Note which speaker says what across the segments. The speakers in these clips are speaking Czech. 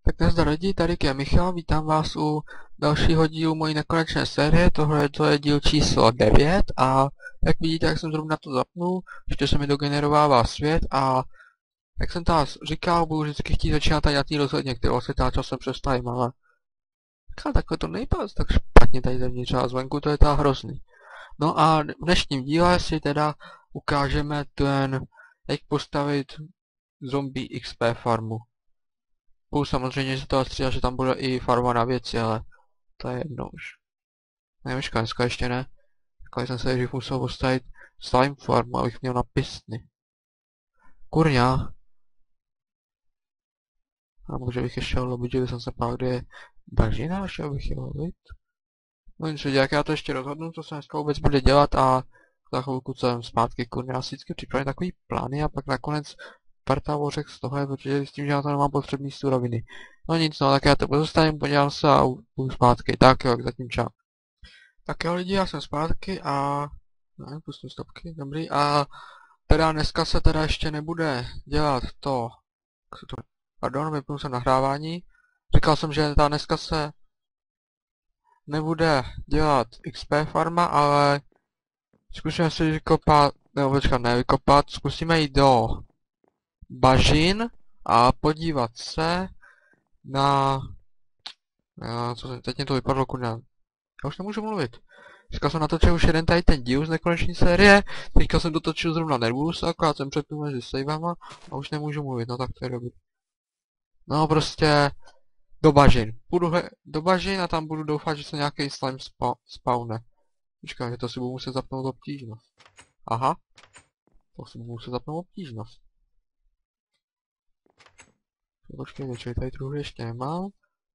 Speaker 1: Tak nazdar lidi, tady je Michal, vítám vás u dalšího dílu mojí nekonečné série, tohle je díl číslo 9 a jak vidíte, jak jsem zrovna to zapnul, ještě se mi dogenerovává svět a jak jsem tady říkal, budu vždycky chtít začínat tady na té rozhledně, kterou se teda časem přestavím, ale takhle to nejde tak špatně tady zevnitř a zvenku to je teda hrozný. No a v dnešním díle si teda ukážeme jak postavit zombie XP farmu. Plus samozřejmě, že to střídá, že tam bude i farma na věci, ale to je jedno už. Nevím, dneska ještě ne. Dneska jsem se nejdřív musel postavit slime farmu, abych měl na pistny. Kurňa. A může bych ještě lovit, že jsem se pál, kde je bažina, šel bych je lovit. No nic, jak já to ještě rozhodnu, co se dneska vůbec bude dělat a za chvilku co jsem zpátky, kurňa, já si vždycky připravím takový plány a pak nakonec parta ořek z toho, protože s tím, že já to nemám potřebný suroviny. No nic, no tak já to pozostavím, podívám se a budu zpátky. Tak jo, zatím čau. Tak jo lidi, já jsem zpátky a... Ne, pustím stopky, dobrý. A teda dneska se teda ještě nebude dělat to... Pardon, vypnul jsem nahrávání. Říkal jsem, že ta dneska se nebude dělat XP farma, ale zkusíme si vykopat, nebo počkat, ne vykopat, zkusíme jít do bažin a podívat se na... teď mě to vypadlo, kurňa. Já už nemůžu mluvit. Říkal jsem natočil už jeden tady ten díl z nekoneční série, teďka jsem dotočil zrovna Nervus, akorát jsem přepnul mezi savama a už nemůžu mluvit, no tak to je dobrý. No prostě do bažin. Půjdu do bažin a tam budu doufat, že se nějaký slime spawne. Počkej, že to si budu muset zapnout obtížnost. Aha. To si budu muset zapnout obtížnost. Počkejte, čili tady druhou ještě nemám.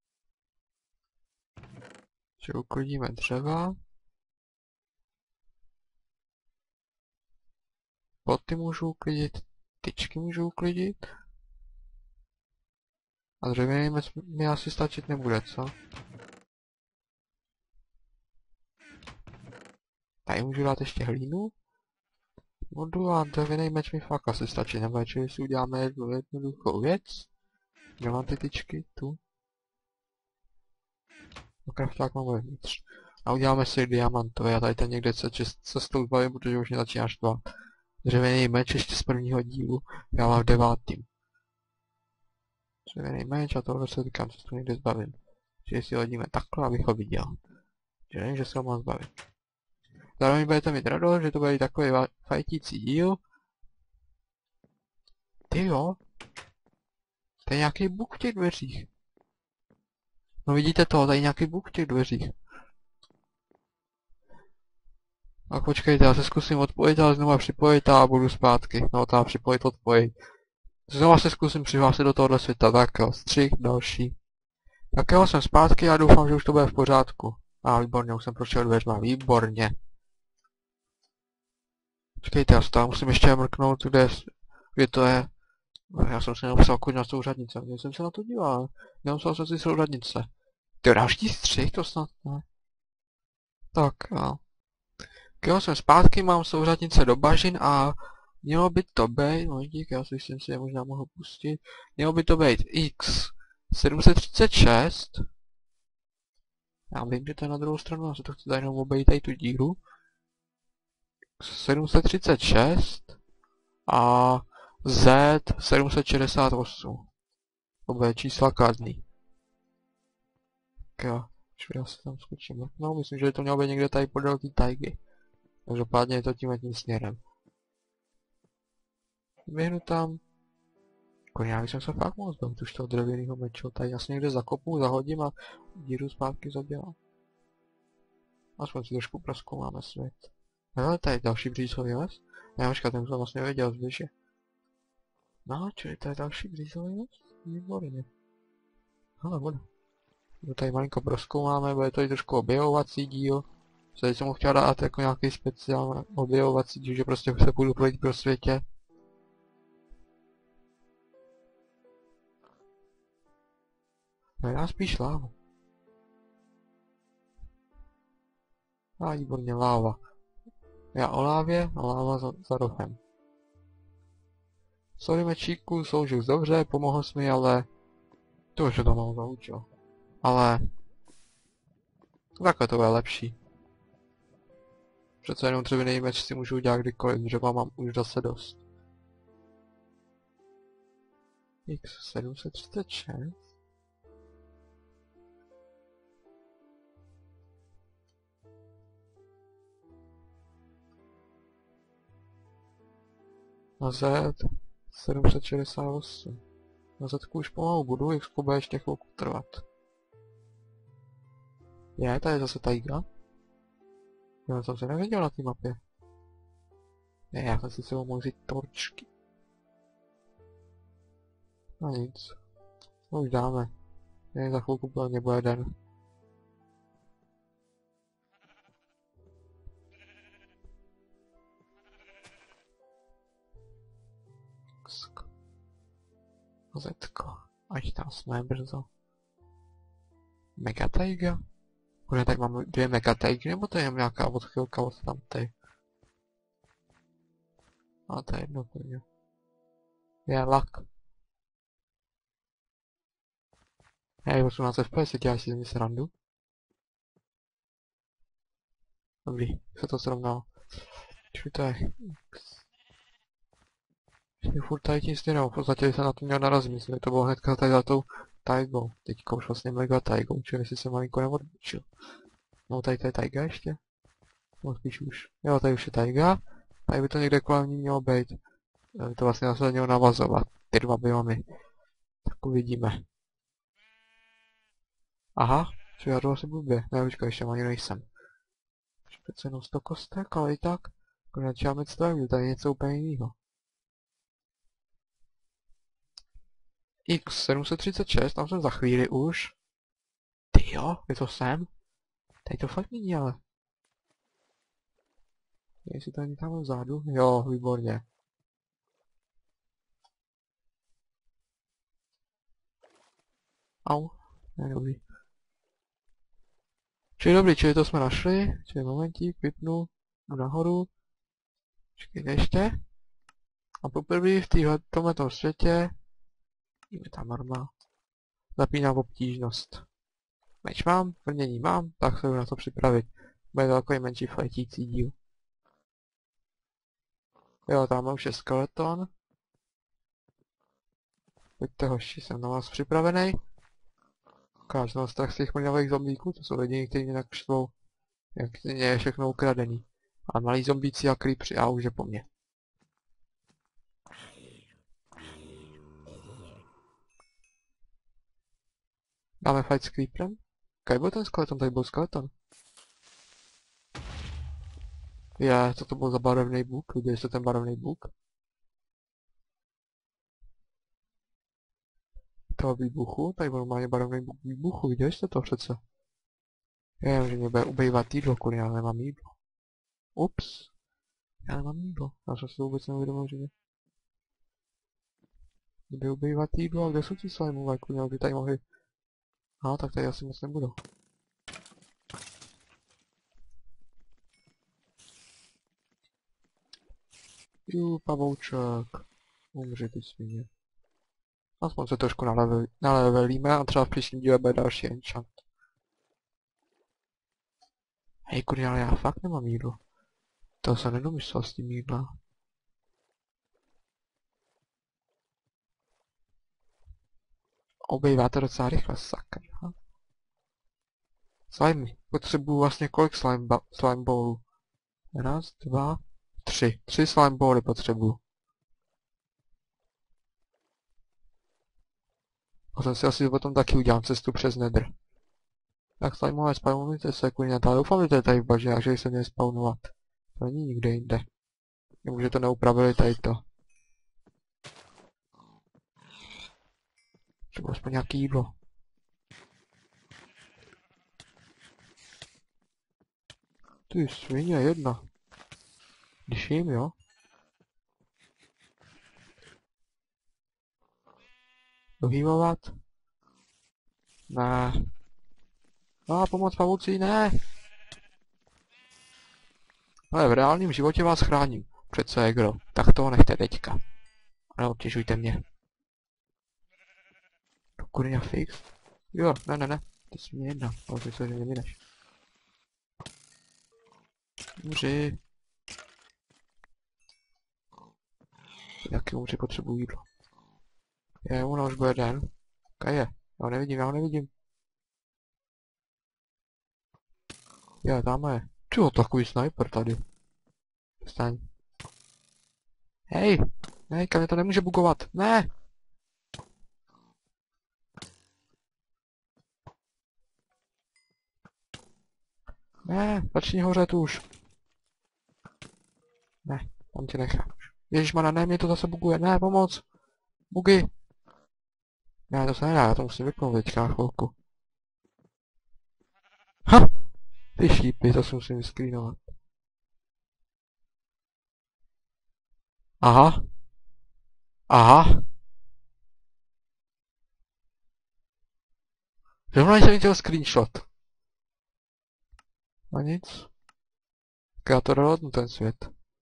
Speaker 1: Že uklidíme dřeva. Ploty můžu uklidit, tyčky můžu uklidit. A dřevěný mec mi asi stačit nebude, co? Tady můžu dát ještě hlínu. Vodu a dřevěný meč mi fakt asi stačí nebude, čili si uděláme jednu jednoduchou věc. Kde mám ty tyčky? Tu. No krafták mám vevnitř. A uděláme si diamantové, já tady ten někde se s tou zbavím, protože už mě začíná štvát. Dřevěný meč ještě z prvního dílu, já mám v 9. Dřevěný meč a tohle se říkám, co se tu někde zbavím. Čili si hodíme takhle, abych ho viděl. Že nevím, že se ho mám zbavit. Zároveň budete mít radost, že to bude takový fajtící díl. Ty jo. To je nějaký bug v těch dveřích. No vidíte to, tady je nějaký bug v těch dveřích. A počkejte, já se zkusím odpojit, ale znova připojit a budu zpátky. No tam připojit, odpojit. Znova se zkusím přihlásit do tohohle světa, tak jo, střih, další. Tak jo, jsem zpátky a doufám, že už to bude v pořádku. A výborně, už jsem prošel dveřma, výborně. Počkejte, já se tam musím ještě mrknout, kde to je. Já jsem si nepsal kurňa souřadnice, když jsem se na to díval. Nepsal jsem si souřadnice. Ty další střih, to snad ne. Tak, jo. Jo, jsem zpátky, mám souřadnice do bažin a mělo by to být, no díky, já jsem si je možná mohl pustit, mělo by to být X736. Já vím, že to je na druhou stranu, já se to chci tady jenom obejít tady tu díru. 736 a Z768. Obě čísla kladný. Tak jo, já se tam skočím. No, myslím, že to mělo být někde tady podél té tajgy. Každopádně je to tím směrem. Běhnu tam. Já bych se fakt moc zbavit už toho dřevěného meču. Tady jasně někde zakopu, zahodím a díru zpátky zadělám. Aspoň si trošku prozkoumáme svět. Hele, tady je další břízový les. Já počkat, ten jsem vlastně věděl zbliže. No, čili to je další břízový les? Výborně. Hele, voda. Tady malinko prozkoumáme, bude to i trošku objevovací díl. Tady jsem mu chtěl dát jako nějaký speciální objevovací díl, že prostě se půjdu projít pro světě. No já spíš láva. A výborně, láva. Já o lávě a láva za rohem. Sorry mečíku, sloužil dobře, pomohl jsi mi, ale To už je to malo zaučil. Ale... takhle to bude lepší. Přece jenom dřevěný meč si můžu udělat kdykoliv, dřeva mám už zase dost. X736? Na Z 768. Na Z už pomalu budu, X bude ještě chvilku trvat. Je, tady je zase tajga. Já jsem se neviděl na té mapě. Ne, já jsem si sebou mohl vzít torčky. No nic. No už dáme. Ne, za chvilku plně bude den. Zetko. Ať tam jsme brzo. Mega Taiga? Bude tak mám 2 Mega Taigy, nebo to je jen nějaká odchylka od tamtej? A to je jedno pro mě. Je lak. Hej, 18 FPS, děláš si ze mě srandu? Dobrý, se to srovnalo. Čili to je furt tady tím směrem, v podstatě jsem na to měl narazit, myslím, že to bylo hnedka tady za tou taigou. Teďka už vlastně mega taigou, čili si se malinko neodbočil. No tady to je taiga ještě? No spíš už. Jo, tady už je taiga. Tady by to někde kolem ní mělo být. By to vlastně následně mělo navazovat. Ty dva biomy. Tak uvidíme. Aha, přijadu asi blbě. Ne, počkej, ještě ani nejsem. Přece jenom 100 kostek, ale i tak. Konec já mít stavit, tady je něco úplně jiného. X736, tam jsem za chvíli už. Ty jo, je to sem? Tady to fakt není, ale. Jestli to není tam vzadu? Jo, výborně. Au, ne, dobrý. Čili dobrý, čili to jsme našli. Čili momentík, vypnu, jdu nahoru. Počkejte ještě. A poprvé v tomhletom světě je tam norma. Zapínám obtížnost. Meč mám, brnění mám, tak se jdu na to připravit. Bude to takový menší fajtící díl. Jo, tam už je skeleton. Pojďte hoši, jsem na vás připravený. Ukáž nám strach z těch mrňavých zombíků, to jsou lidi, kteří mě tak štvou. Jak je všechno ukradený. A malí zombíci a creepři, a už je po mně. Dáme fight s creeprem? Kaj byl ten skeleton? Tady byl skeleton. Je, co to byl za barevný bůk? Viděli jste ten barevný bůk? Toho výbuchu, tady byl normálně barevný bůk výbuchu, viděli jste to přece? Já vím, že mě bude ubejvat jídlo, kurně, já nemám jídlo. Ups. Já nemám jídlo, já jsem si to vůbec neuvědomil, že mě bude ubejvat jídlo, a kde jsou ti slimeové, kurně, aby tady mohli... No, tak tady asi moc nebudou. Pavouček. Umři ty svině. Aspoň se trošku nalevelíme a třeba v příštím díle bude další enchant. Hej kurňa, ale já fakt nemám jídlo. To se nedomyslel s tím jídla. Obejváte docela rychle, sakra. Slimy. Potřebuju vlastně kolik slime bowlů? 1, 2, 3. 3 slime bowly potřebuju. A jsem si asi potom taky udělám cestu přes Nether. Tak slimeové spawnujte se kurňa, ale doufám, že to je tady v baži, a že se měli spawnovat. To není nikde jinde. Nebo že to neupravili tady to. Třeba aspoň nějaký jídlo. Ty svině, jedna. Když jim, jo? Dohývovat? Ne. No, pomoc pavoucí, ne. Ale v reálném životě vás chráním. Přece je kdo. Tak toho nechte teďka. A neobtěžujte mě. kurňa fix. Jo, ne. To si mě jedná. Ale to se, že nemineš. Umři. Taky umři, potřebuji jídlo. Ona už bude den. Kaj je? Já ho nevidím. Jo, tam je. Čeho takový sniper tady? Vstaň. Hej! Ne, kam mě to nemůže bugovat. Ne! Ne, začni hořet už. Ne, tam tě nechám. Ježišmana, ne, mě to zase buguje. Ne, pomoc! Bugy! Ne, to se nedá, já to musím vypnout teďka chvilku. Ha! Ty šípy, to si musím vyscreenovat. Aha. Aha. Zrovna jsem chtěl screenshot. A nic. Tak já to dohodnu ten svět.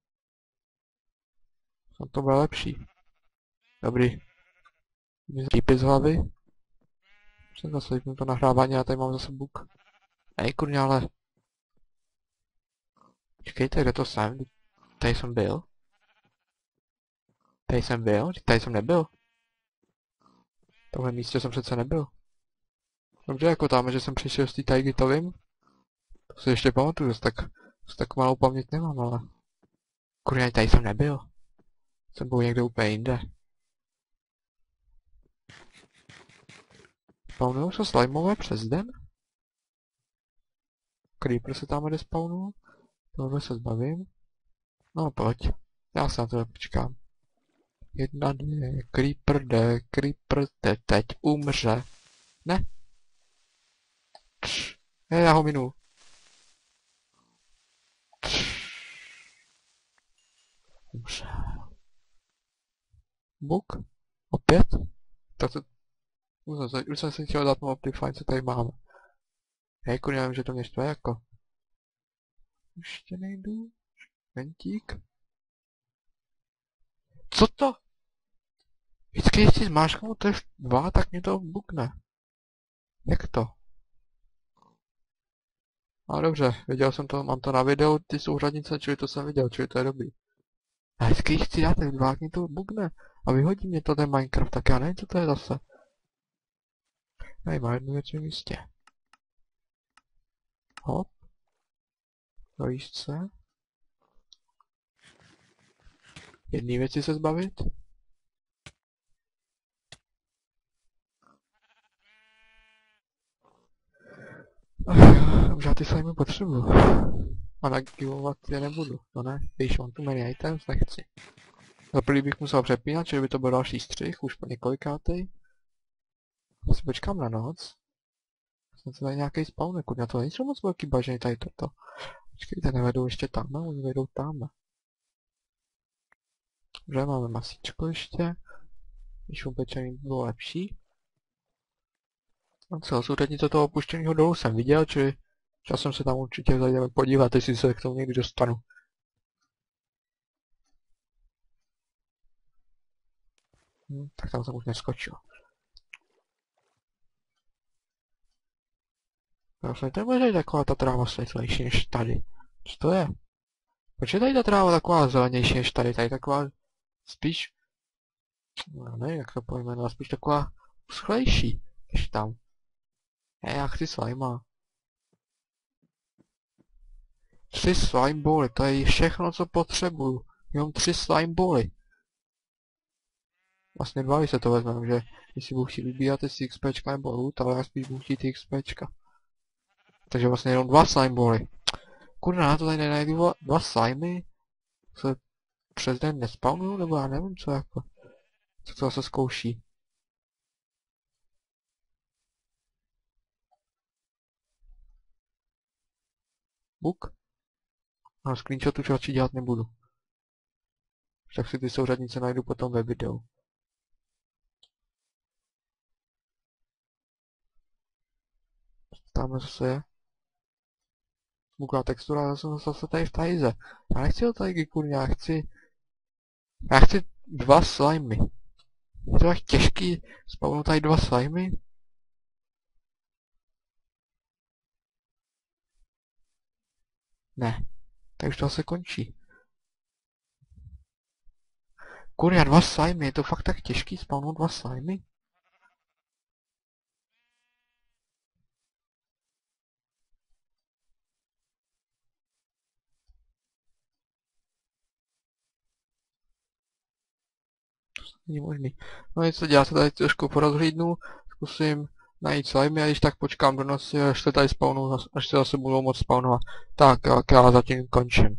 Speaker 1: Snad to bude lepší. Dobrý. Šípy z hlavy. Jsem zase vypnu to nahrávání a tady mám zase bug. Ej kurňa, ale... Počkejte, kde to jsem? Tady jsem byl. Tady jsem nebyl. V tomhle místě jsem přece nebyl. Dobře, jako tam, že jsem přišel z té tajgy, to vím. To si ještě pamatuju, tak malou paměť nemám, ale... Kurňa, tady jsem nebyl. Jsem byl někde úplně jinde. Spawnujou se slimeové přes den? Creeper se tam despawnul. Tohle se zbavím. No pojď. Já se na to počkám. 1, 2, Creeper jde, teď umře. Ne? Já ho minul. Umře. Bug? Opět? Tak to... Už jsem si chtěl dát mu Optifine, co tady máme. Hej, kurňa, vím, že to mě štve jako. Ještě nejdu. Ventík. Co to? Vždycky, jestli zmášknu F2, tak mě to bukne. Jak to? Ale dobře, viděl jsem to, mám to na videu, ty souřadnice, čili to jsem viděl, čili to je dobrý. A vždycky chci dát F2, jak mě to bukne. A vyhodí mě to ten Minecraft, tak já nevím, co to je zase. Tady má jednu věc v místě. Hop. Do jíždce. Jedný věci se zbavit. Už já ty slimy potřebuju. A nagivovat je nebudu, to ne. Když mám tu many items, nechci. Za prvý bych musel přepínat, čili by to byl další střih, už po několikátej. Si počkám na noc. Jsem se tady nějaký spawn, kurňa, to nejsou moc velký baženy tady toto. Počkejte, nevedou ještě tam, oni vedou tam. Dobře, máme masíčko ještě. Když upečený bylo lepší. A co, souřadnice toho opuštěného dolu jsem viděl, čili časem se tam určitě zajdeme podívat, jestli se k tomu někdy dostanu. Tak tam jsem už neskočil. Vlastně to je taková ta tráva světlejší než tady. Co to je? Proč je tady ta tráva taková zelenější než tady? Tady taková spíš... No nevím, jak to pojmenovat, spíš taková uschlejší než tam. Já chci slima. 3 slime bally, to je všechno, co potřebuju. Jenom 3 slime bally. Vlastně 2, když se to vezmeme, že když si budu chtít vybírat jestli XPčka nebo loot, ale já spíš budu chtít XPčka. Takže vlastně jenom 2 slime bally. Kurna, na to tady nenajdu 2 slimy? Se přes den nespawnuju, nebo já nevím co jako. Co to zase zkouší. Bug? A screenshot už radši dělat nebudu. Tak si ty souřadnice najdu potom ve videu. Tam zase je. Buková textura, já jsem zase tady v tajze. Já nechci o tajgy, kurňa, já chci 2 slimy. Je to tak těžký spawnout tady 2 slimy? Ne, tak už to se končí. Kurňa, 2 slimy, je to fakt tak těžký spawnout 2 slimy? Není možný. No nic co dělat, se tady trošku porozhlídnu, zkusím najít slimy a když tak počkám do noci, až se tady spawnou, až se zase budou moc spawnovat. Tak já zatím končím.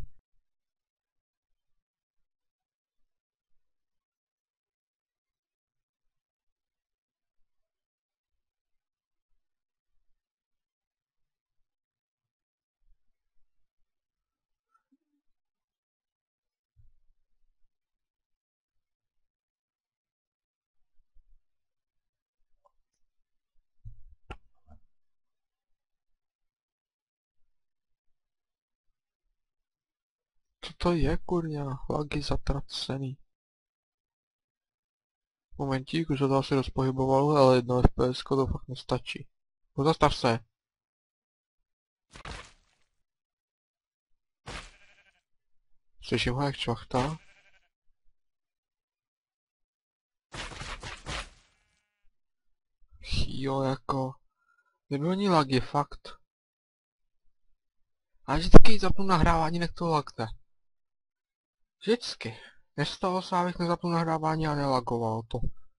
Speaker 1: Co to je, kurňa? Lagy zatracený. Momentík, už se to asi rozpohybovalo, ale 1 FPS to fakt nestačí. Pozastav se. Slyším ho jak čvachtá. Jo, jako... Debilní lagy, fakt. A vždycky zapnu nahrávání, nech to lagne. Vždycky. Nestalo se, abych nezapnul nahrávání a nelagovalo to.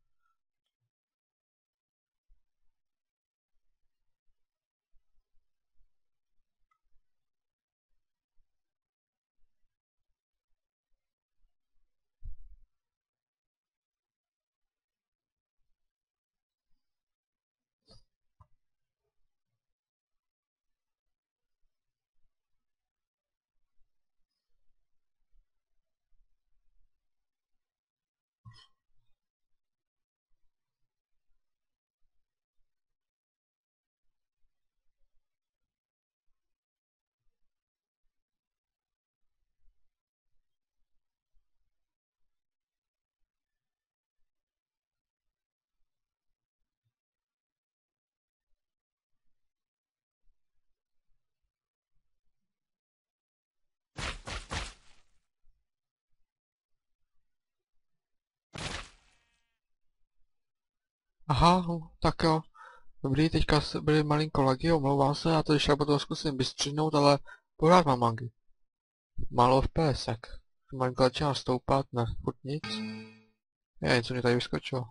Speaker 1: Aha, tak jo. Dobrý, teďka byly malinko lagy, omlouvám se, já to ještě potom zkusím vystřihnout, ale pořád mám lagy. Málo FPSek. Malinko začíná stoupat, ne, furt nic. Je, něco mě tady vyskočilo.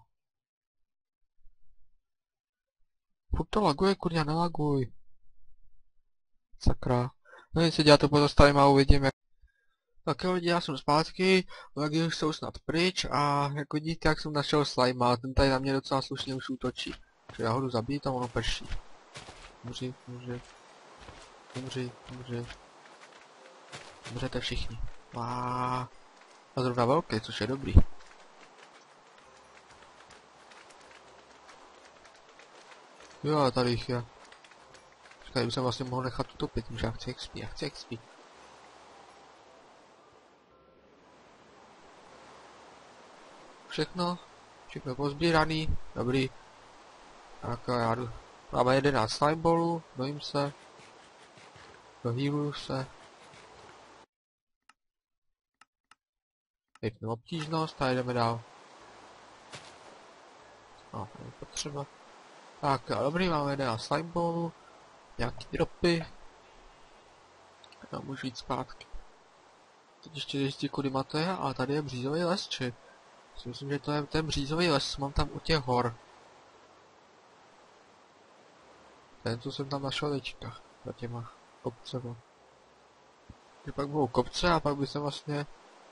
Speaker 1: Furt to laguje, kurňa, nelaguj. Sakra. No nic se dělá, to pozastavím a uvidím, jak... Tak jo lidi, já jsem zpátky, lagy už jsou snad pryč a jak vidíte, jak jsem našel slima, ten tady na mě docela slušně už útočí. Takže já ho jdu zabít a ono prší. Umři, umři. Umři, umři. Umřete všichni. A zrovna velký, což je dobrý. Jo, tady jich je. Tady bych se vlastně mohl nechat utopit, protože já chci XP, já chci XP. Všechno pozbíraný, dobrý. Tak já jdu. Máme 11 slimeballů, dojím se. Dohýluju se. Vypnu obtížnost a jdeme dál. No, to je potřeba. Tak, dobrý, máme 11 slimeballů. Nějaký dropy. Já můžu jít zpátky. Teď ještě zjistí, kudy má to je, ale tady je břízový les, či? Myslím, že to je ten břízový les, mám tam u těch hor. Ten, co jsem tam našel teďka, za těma kopcema. Že pak budou kopce a pak by se vlastně...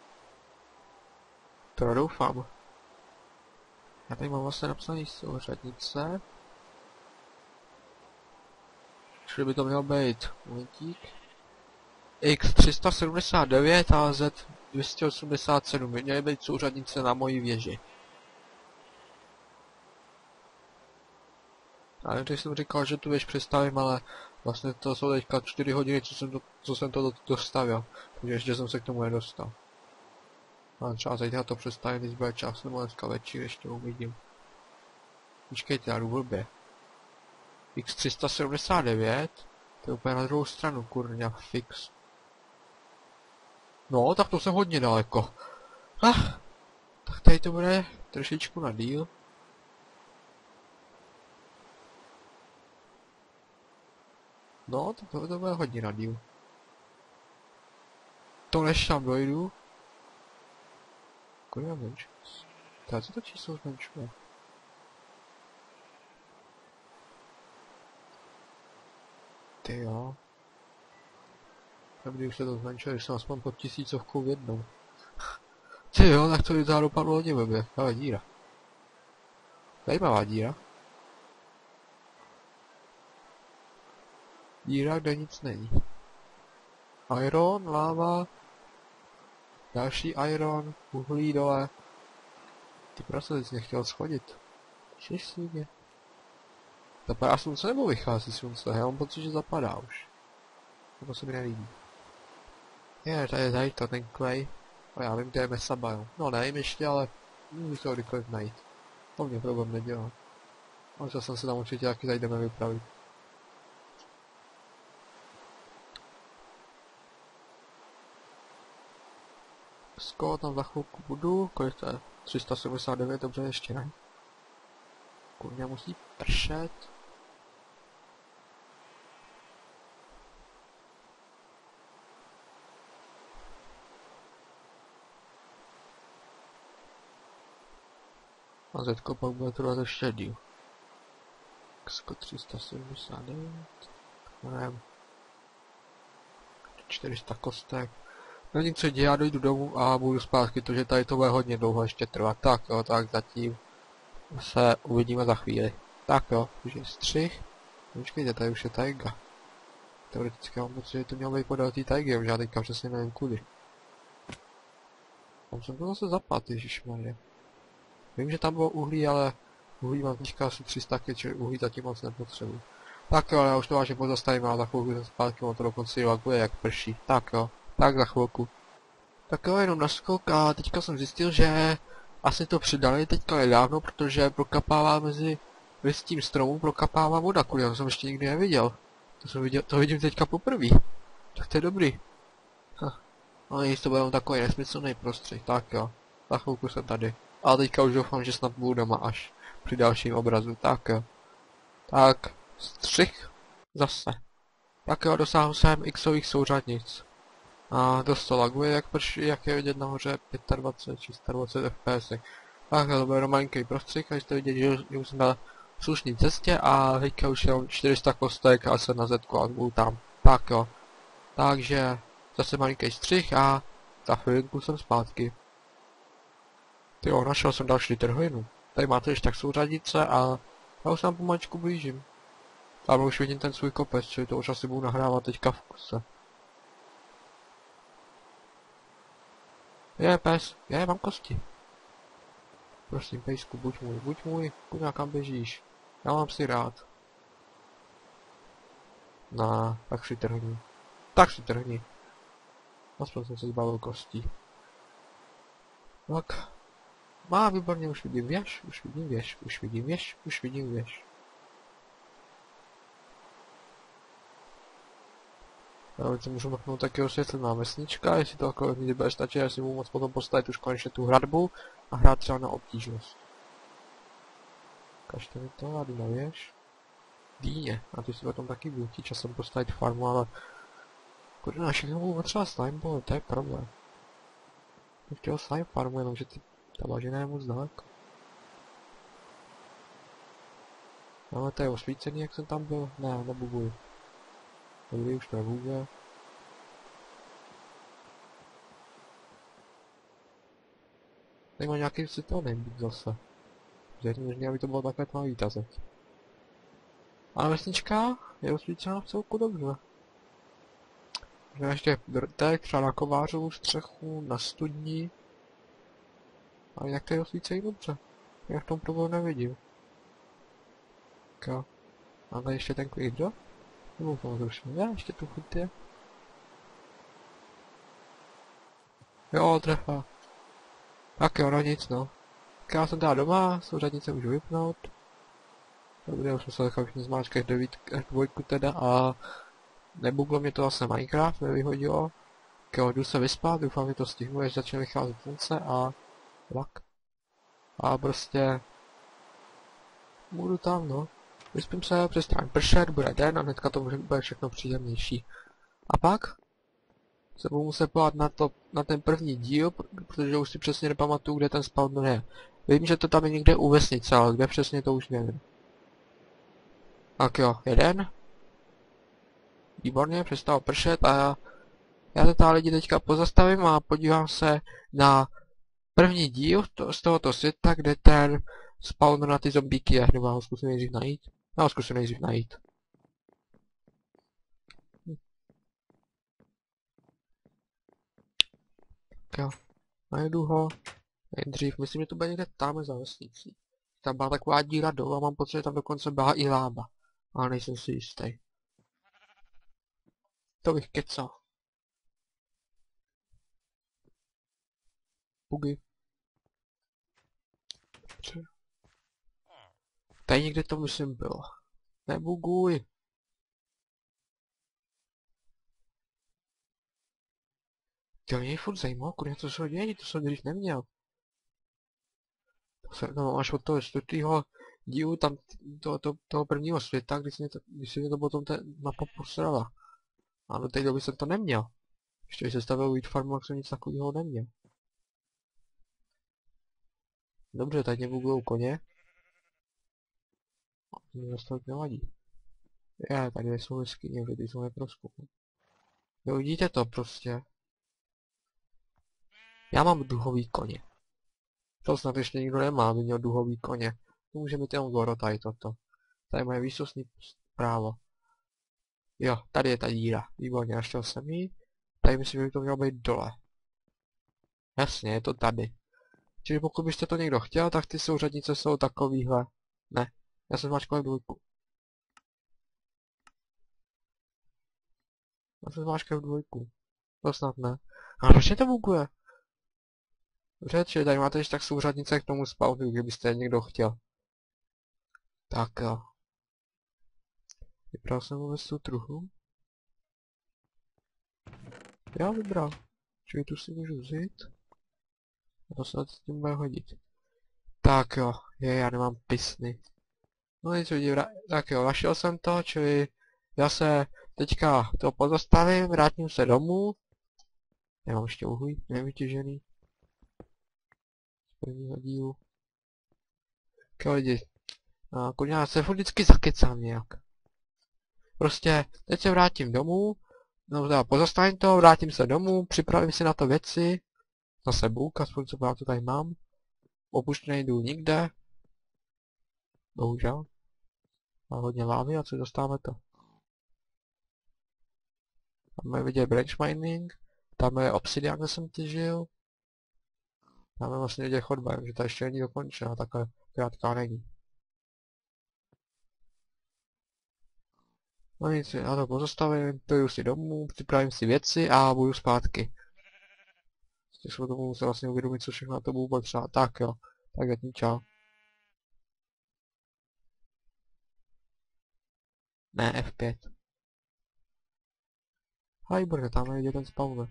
Speaker 1: To doufám. Já tady mám vlastně napsaný souřadnice. Čili by to mělo být momentík. X379 a Z287 by měly být souřadnice na mojí věži. Já nevím, jsem říkal, že tu věž přestavím, ale vlastně to jsou teďka 4 hodiny, co jsem to dostavil. Takže ještě jsem se k tomu nedostal. A třeba zajít to přestane, když bude čas, nebo dneska večer ještě uvidím. Počkejte, já jdu blbě. X379, to je úplně na druhou stranu, kurňa, fix. No, tak to jsem hodně daleko. Tak tady to bude trošičku na díl. No, tak to bude hodně na díl. To než tam dojdu. Kurňa, menš. Tak co to číslo zmenšuje? Ty jo. Dobrý, už se to zmenšuje, když jsem aspoň pod 1000 v jednou. Ty jo, tak to vypadá dopadlo hodně blbě. Ale díra. Zajímavá díra. Díra, kde nic není. Iron, láva. Další iron, uhlí dole. Ty prostě jsi nechtěl schodit. Píšeš si mě? Zapadá slunce nebo vychází slunce? Já mám pocit, že zapadá už. To se mi nelíbí. Je, tady to, ten klej. A já vím, kde je mesaba, jo. No nevím ještě, ale můžu to kdykoliv najít. To mě problém nedělá. Možná jsem se tam určitě taky zajdeme vypravit. Skoro tam za chvilku budu, kolik to je? 379, dobře, ještě ne. Kurňa musí pršet. A Zetko pak bude trvat ještě díl. Skoro 379. Nevím. 400 kostek. No nic co děje, já dojdu domů a budu zpátky, protože tady to bude hodně dlouho ještě trvat. Tak jo, tak zatím se uvidíme za chvíli. Tak jo, už je střih. Počkejte, tady už je tajga. Teoreticky mám pocit, že to mělo být podél té tajgy, už já teďka přesně nevím kudy. Tam jsem to zase zapad, ježišmarja. Vím, že tam bylo uhlí, ale uhlí mám teďka asi 300 kg, čili uhlí zatím moc nepotřebuji. Tak jo, já už to vážně pozastavím a za chvilku jsem zpátky, on to dokonce jak bude, jak prší. Tak jo, tak za chvilku. Tak jo, jenom naskok a teďka jsem zjistil, že asi to přidali teďka nedávno, protože prokapává mezi listím stromů, prokapává voda, kvůli to jsem ještě nikdy neviděl. To vidím teďka poprvé. Tak to je dobrý. Ale jestli to bude jenom takový nesmyslný prostředí, tak jo. Za chvilku jsem tady. A teďka už doufám, že snad budu doma až při dalším obrazu, tak jo. Tak, střih zase. Tak jo, dosáhl jsem xových souřadnic. A dost to laguje, jak je vidět nahoře 25 či 120 fps. Tak to bude malinký prostřih a jste vidět, že už jsem na slušné cestě a teďka už je 400 kostek a jsem na zetku a budu tam. Tak jo. Takže zase malinký střih a za chvilinku jsem zpátky. Tyjo, našel jsem další trhlinu. Tady máte ještě tak souřadice a já už tam pomaličku blížím. Tam už vidím ten svůj kopec, čili to už asi budu nahrávat teďka v kuse. Je pes, mám kosti. Prosím, pejsku, buď můj, kuďa, kam běžíš? Já mám si rád. No, tak si trhni. Tak si trhni. Aspoň jsem se zbavil kostí. Tak. Má, výborně, už vidím věž, už vidím věž. Já teď můžu mrknout taky osvětlená vesnička, jestli to jako někdy bude stačit, jestli můžu moc potom postavit už konečně tu hradbu a hrát třeba na obtížnost. Kažte mi to, já jdu na věž. Dýně, a ty si o tom taky budu chtít časem postavit farmu, ale kurňa, všechno budu třeba slimeball, to je problém. Jsem chtěl slime farmu, jenomže ta bažina je moc daleko. Ale to je osvícený, jak jsem tam byl? Ne, nebuguji. Dobrý, už to nebuguje. Tady má nějaký světelný být zase. Zřejmě možný, aby to bylo takhle tmavý ta zeď. Ale vesnička je osvícená v celku dobře. Možná ještě drtek, třeba na kovářovou střechu, na studni. Ale jak to je osvícený dobře. Já v tom problém nevidím. Tak jo. A tady ještě ten klidr? Nebo to zrušil? Já ještě tu chuť je. Jo, trefa. Tak jo, no nic no. Tak já jsem teda doma, souřadnice můžu vypnout. Dobrý, už jsem se nechal všichni zmáčkat dvojku teda a nebuglo mě to asi Minecraft, nevyhodilo. Tak jo, jdu se vyspat, doufám, že to stihnu, až začne vycházet slunce a tak. A prostě budu tam, no. Vyspím se, přestane pršet, bude den a hnedka to bude všechno příjemnější. A pak se budu muset podívat na ten první díl, protože už si přesně nepamatuju, kde ten spawner je. Vím, že to tam je někde u vesnice, ale kde přesně to už nevím. Tak jo, jeden. Výborně, přestalo pršet a já to tady lidi teďka pozastavím a podívám se na první díl z tohoto světa, kde ten spawner na ty zombíky je. Nebo já ho zkusím nejdřív najít. Já ho zkusím nejdřív najít. Tak jo, najdu ho. Nejdřív, myslím, že to bude někde tam za vesnicí. Tam byla taková díra dolů a mám pocit, že tam dokonce byla i láva. Ale nejsem si jistý. To bych kecal. Bugy. Tady někde to myslím bylo. Nebuguj. To mě furt zajímalo, kurně, co se děje, to jsem dřív neměl. To se, no, až od toho čtvrtého dílu tam toho prvního světa, když se mě to potom mapa posrala. A do té doby jsem to neměl. Ještě když se stavil Wheat Farm, tak jsem nic takového neměl. Dobře, tady nebugujou koně. Mě to nevadí. Tady jsou jeskyně, ty jsou neprozkoumy. Jo, vidíte to prostě. Já mám duhový koně. To snad ještě nikdo nemá, aby měl duhový koně. To může mít jenom Goro tady toto. Tady moje výsostný právo. Jo, tady je ta díra. Výborně, našel jsem ji. Tady myslím, že by to mělo být dole. Jasně, je to tady. Čili pokud byste to někdo chtěl, tak ty souřadnice jsou takovýhle. Ne, já jsem zmáčkal dvojku. Já jsem zmáčkal dvojku. To snad ne. A proč mě to buguje? Dobře, čili tady máte ještě tak souřadnice k tomu spawnu, kdybyste je někdo chtěl. Tak jo. Vybral jsem vůbec tu truhlu? Já vybral. Čili tu si můžu vzít. A to se s tím bude hodit. Tak jo, já nemám pisny. No nic vidím, tak jo, našel jsem to, čili já se teďka to pozastavím, vrátím se domů. Nemám ještě uhlí, nevytěžený. Z prvního dílu. Tak jo lidi, kurňa, já se furt vždycky zakecám nějak. Prostě, teď se vrátím domů, no teda pozastavím to, vrátím se domů, připravím si na to věci. Zase bůk, aspoň co já to tady mám. Opuštěný důl nikde. Bohužel. Má hodně lávy a co dostáváme to. Tam je vidět branch mining. Tam je obsidian, kde jsem těžil. Tam je vlastně vidět chodba, že ta ještě není dokončená, takhle krátká není. No nic, já to pozastavím, půjdu si domů, připravím si věci a budu zpátky. Když se tomu musel vlastně uvědomit, co všechno na to budu potřebovat. Tak jo, tak zatím čau. Ne, F5. Hej, bude, tam je vidět ten spawner.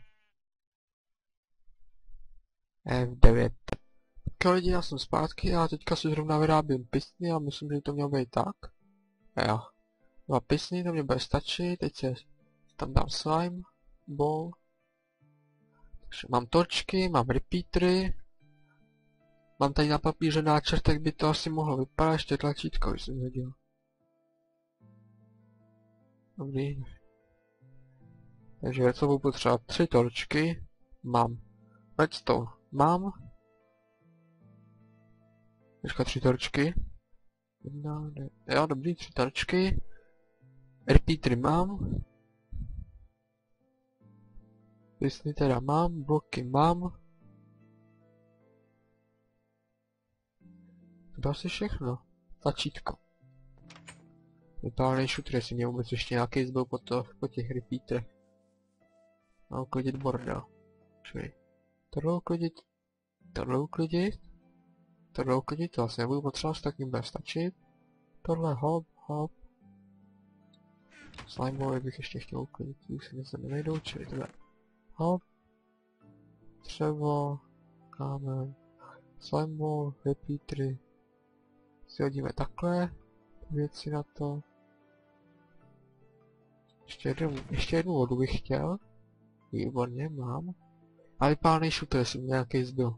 Speaker 1: F9. Tak lidi, já jsem zpátky a teďka si zrovna vyrábím pistny a myslím, že to mělo být tak. Jo. 2 pistny, to mě bude stačit, teď se tam dám slime, ball. Takže mám torčky, mám repeatery. Mám tady na papíře náčrt, jak by to asi mohlo vypadat, ještě tlačítko, když jsem hodil. Dobrý. Takže já budu potřebovat 3 torčky. Mám. Redstone mám. Teďka 3 torčky. Jo, dobrý, 3 torčky. Repeatery mám. Pistny teda mám, bloky mám. To bylo asi všechno. Tlačítko. Vypálený shooter, jestli mě vůbec ještě nějaký zbyl po těch repeaterech. A uklidit bordel. Čili tohle uklidit. tohle uklidit, to asi nebudu potřebovat, tak jim bude stačit. Tohle hop, hop. Slimeboly bych ještě chtěl uklidit, ty už se něco nevejdou, čili tohle hop. Dřevo, kámen, slimeball, repeatery. Si hodíme takhle věci na to. Ještě jednu vodu bych chtěl. Výborně, mám. A vypálný šutr, jestli mi nějaký zbyl.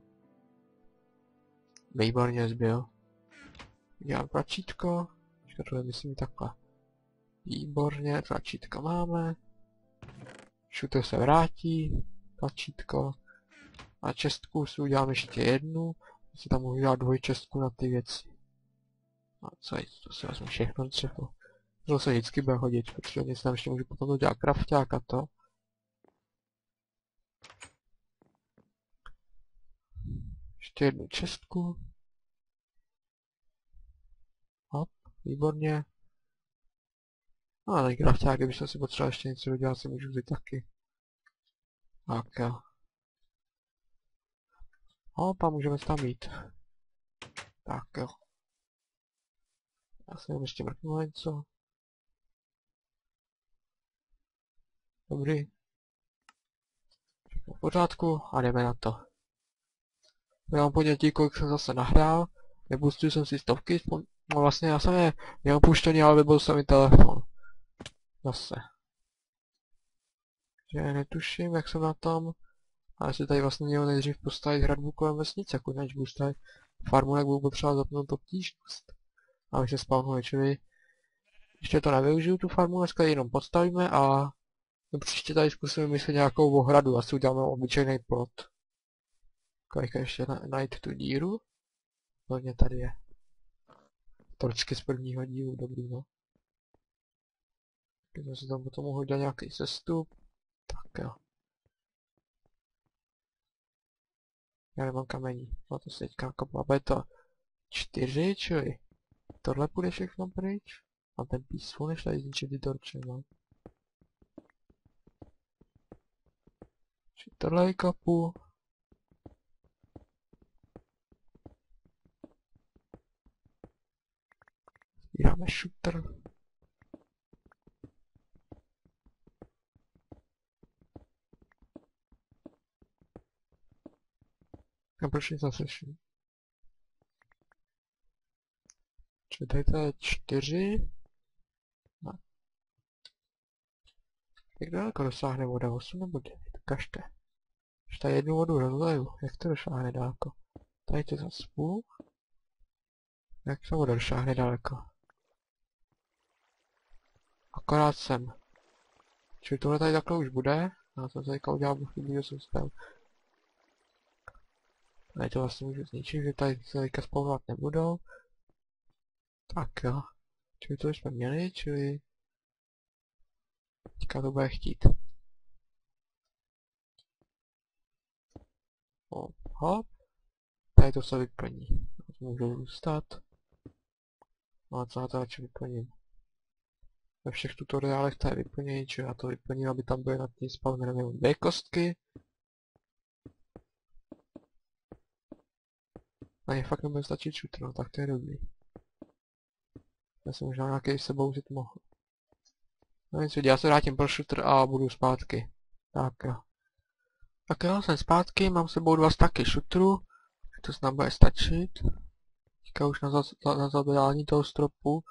Speaker 1: Výborně zbyl. Dělám tlačítko. Tohle myslím takhle. Výborně, tlačítko máme. Šutr se vrátí. Tlačítko. A čestku si udělám ještě jednu. Si tam můžu udělat dvojčestku na ty věci. A co je, to si vezmu všechno dřevo. To se vždycky bude hodit, protože nic tam ještě můžu potom udělat krafťák a to. Ještě jednu čestku. Hop, výborně. No a krafťák, kdybyste si potřeboval ještě něco dodělat, si můžu vzít taky. Tak jo. Hop, a můžeme tam jít. Tak jo. Já si ještě mrknu něco. Dobrý. V pořádku a jdeme na to. Já mám ponětí, kolik jsem zase nahrál. Nebustuju jsem si stovky, no vlastně já jsem je neopuštěný, ale vybil jsem mi telefon. Zase. Že netuším, jak jsem na tom. A jestli tady vlastně měl nejdřív postavit hradbu kolem vesnice, jako než budu stavit farmu, jak budu potřeba zapnout obtížnost. Aby se spawnuli, čili ještě to nevyužiju tu farmu, dneska jenom postavíme a příště tady zkusíme myslet nějakou ohradu, asi uděláme obyčejný plot. Kolik ještě najít tu díru? Hodně tady je. Torčky z prvního dílu, dobrý no. Když jsem si tam potom mohl udělat nějaký sestup, tak jo. Já nemám kamení, no to se teďka kopla, bude to 4, čili tohle půjde všechno pryč. A ten peaceful, než tady zničit ty torče, no. Čili tohle vykopu. Sbíráme shooter. A proč nic zaslyším? Čili tady to je 4. No. Jak daleko dosáhne voda? 8 nebo 9? Kažte. Když tady jednu vodu rozleju, jak to dosáhne daleko? Tady to zaspu. Jak to voda dosáhne daleko? Akorát sem. Čili tohle tady takhle už bude. Já jsem se teďka udělal chybu, že jsem spěl. Tady to vlastně můžu zničit, že tady se teďka spawnovat nebudou. Tak jo. Čili to už jsme měli, čili... Teďka to bude chtít. Hop, hop. Tady to se vyplní. To můžu zůstat. No a co já to radši vyplním? Ve všech tutoriálech to je vyplnění, čili já to vyplním, aby tam byly nad tím spawnerem jenom 2 kostky. A je fakt nebude stačit shooter, no tak to je dobrý. Já jsem možná nějaký sebou vzít mohl. No nic, já se vrátím pro shooter a budu zpátky. Tak jo. Tak jo, jsem zpátky, mám s sebou 2 staky shooterů. To snad bude stačit. Teďka už na zadání toho stropu.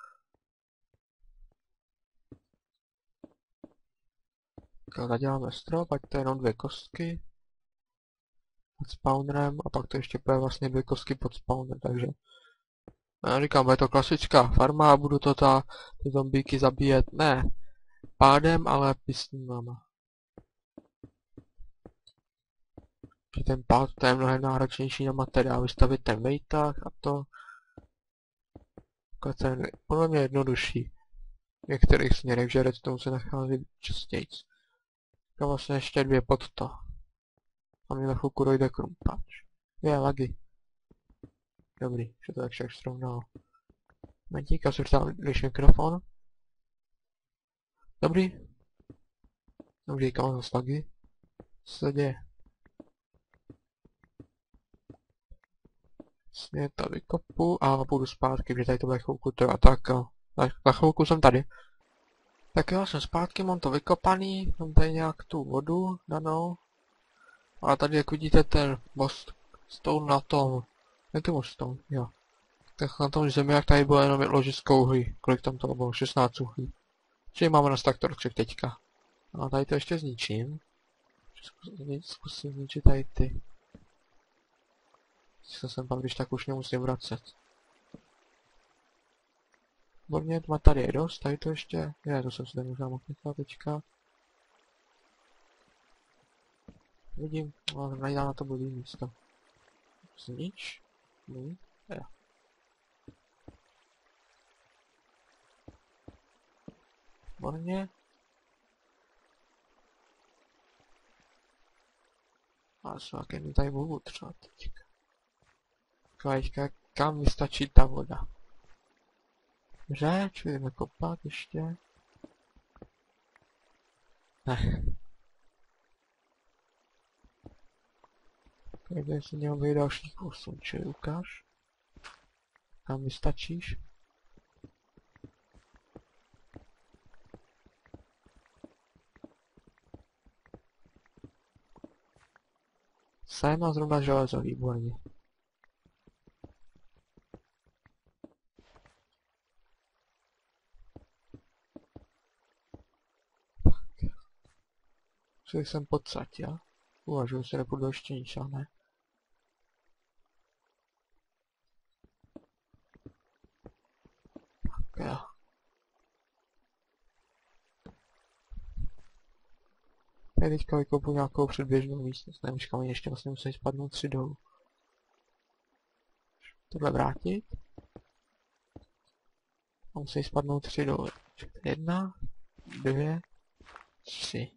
Speaker 1: Tak zaděláme strop, ať to je jenom 2 kostky. Pod spawnerem a pak to ještě bude vlastně 2 kostky pod spawner, takže... Já říkám, bude to klasická farma a budu to ty zombíky zabíjet, ne pádem, ale písnama. Že ten pád to je mnohem náročnější na materiál, vystavit ten vejtah a to... To je podle mě jednodušší. V některých směrech, že redstone se nachází častějc. A vlastně ještě 2 pod to. A mě za chvilku dojde krumpáč. Je, lagy. Dobrý, že to tak však srovnalo. Momentíka, si tam když mikrofon. Dobrý. Dobrý, kam zase lagy. Co se děje? Vlastně to vykopu a půjdu zpátky, protože tady to bude chvilku trvat. Tak jo, za chvilku jsem tady. Tak jo, jsem zpátky, mám to vykopaný, mám tady nějak tu vodu danou. A tady jak vidíte ten most stone na tom, jak to most stone, jo. Tak na tom zemi, jak tady bylo jenom ložisko uhlí, kolik tam toho bylo, 16 uhlí. Čili máme na tak trošku teďka. A tady to ještě zničím. Zkusím zničit tady ty. Co jsem pak, když tak už nemusím vracet. Výborně, má tady je dost, tady to ještě, je, to jsem si tady možná mohl nechat teďka. Vidím, no, najdám na to blbý místo. Znič? Jo. Výborně. A co, jaké mi tady budu třeba teďka. Kvajťka, kam mi stačí ta voda? Řeč, jdeme kopat ještě. Ne. Kde si měl být dalších 8, čili ukáž. Kam mi stačíš? Sem má zrovna železo, výborně. Čili jsem podsatil. Uvažuji se, nepůjdu ještě níž, ale ne. Tak jo. Tady teďka vykopu nějakou předběžnou místnost, nevím, kam ještě vlastně musí spadnout 3 dolů. Tohle vrátit. A musí spadnout 3 dolů. 1, 2, 3.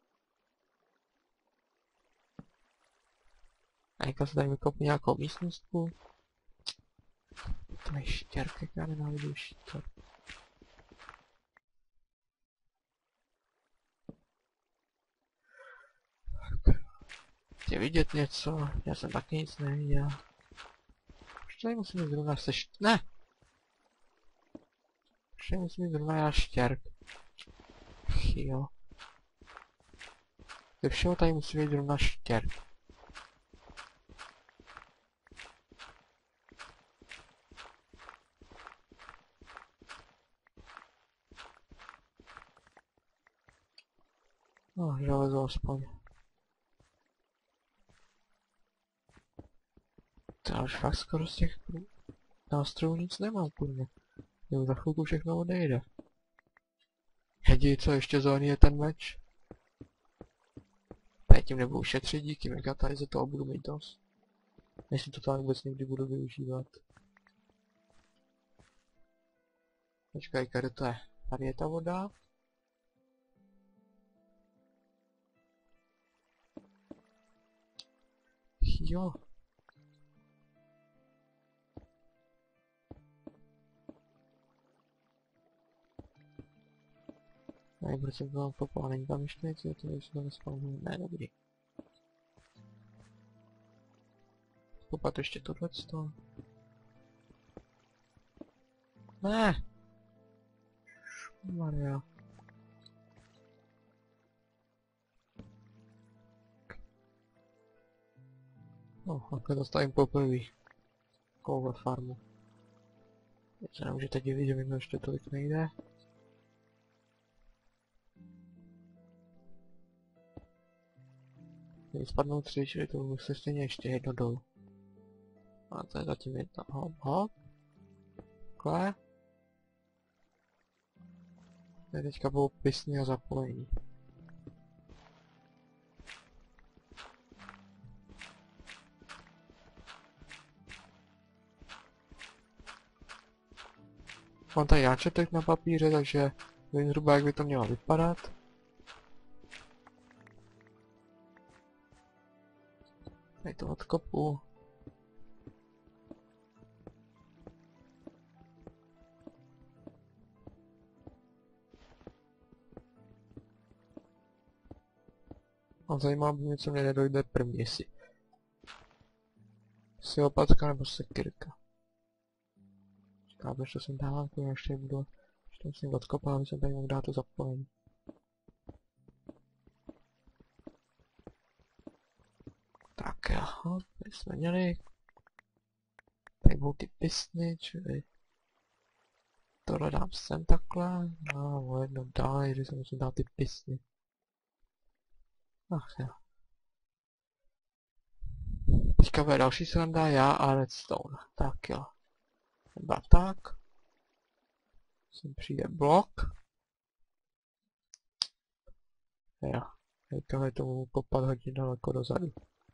Speaker 1: A teďka se tady vykopu nějakou místnostku. To je štěrk, já nenávidu štěrk. Chtěl vidět něco, já jsem taky nic neviděl. Už tady musím jít zrovna ne! Už tady musím jít zrovna já štěrk. Jo. Ze všeho tady musí být zrovna štěrk. No, železo aspoň. To já už fakt skoro z těch nástrojů nic nemám, kurně. Jo, za chvilku všechno odejde. Hedi, co ještě zóny je ten meč? Tady tím nebudu šetřit, díky mega, tady za toho budu mít dost. Jestli to tam vůbec někdy budu využívat. Počkej, kde to je? Tady je ta voda. Jo. Ne, proč jsem to tam kopal, není tam ještě něco, je to ještě to nespavnu, ne, dobrý. Kopat ještě tohleto. Ne! Maria. No, takhle dostavím poprvé. Koule farmu. Teď se nemůžete divit, že mi to ještě tolik nejde. Když spadnou 3, čili to musí stejně ještě jedno dolů. A to je zatím jedno. Hop, hop. Takhle. Tady teďka bylo pisní a zapojení. Mám tady náčrtek na papíře, takže vím zhruba, jak by to mělo vypadat. Tady to odkopu. A zajímá by mě, co mě nedojde první, jestli asi lopatka nebo sekyrka. Říká, protože to jsem dál, ještě budu, ještě musím odkopat, aby jsem tady mohl dát to zapojení. Tak jo, tady jsme měli. Tady budou ty pistny, čili tohle dám sem takhle, no o jedno dál, že se musím dát ty pistny. Ach jo. Teďka bude další sranda, já a redstone. Tak jo. Třeba tak. Sem přijde blok. Jo. Teďka je tomu kopat hodně daleko dozadu.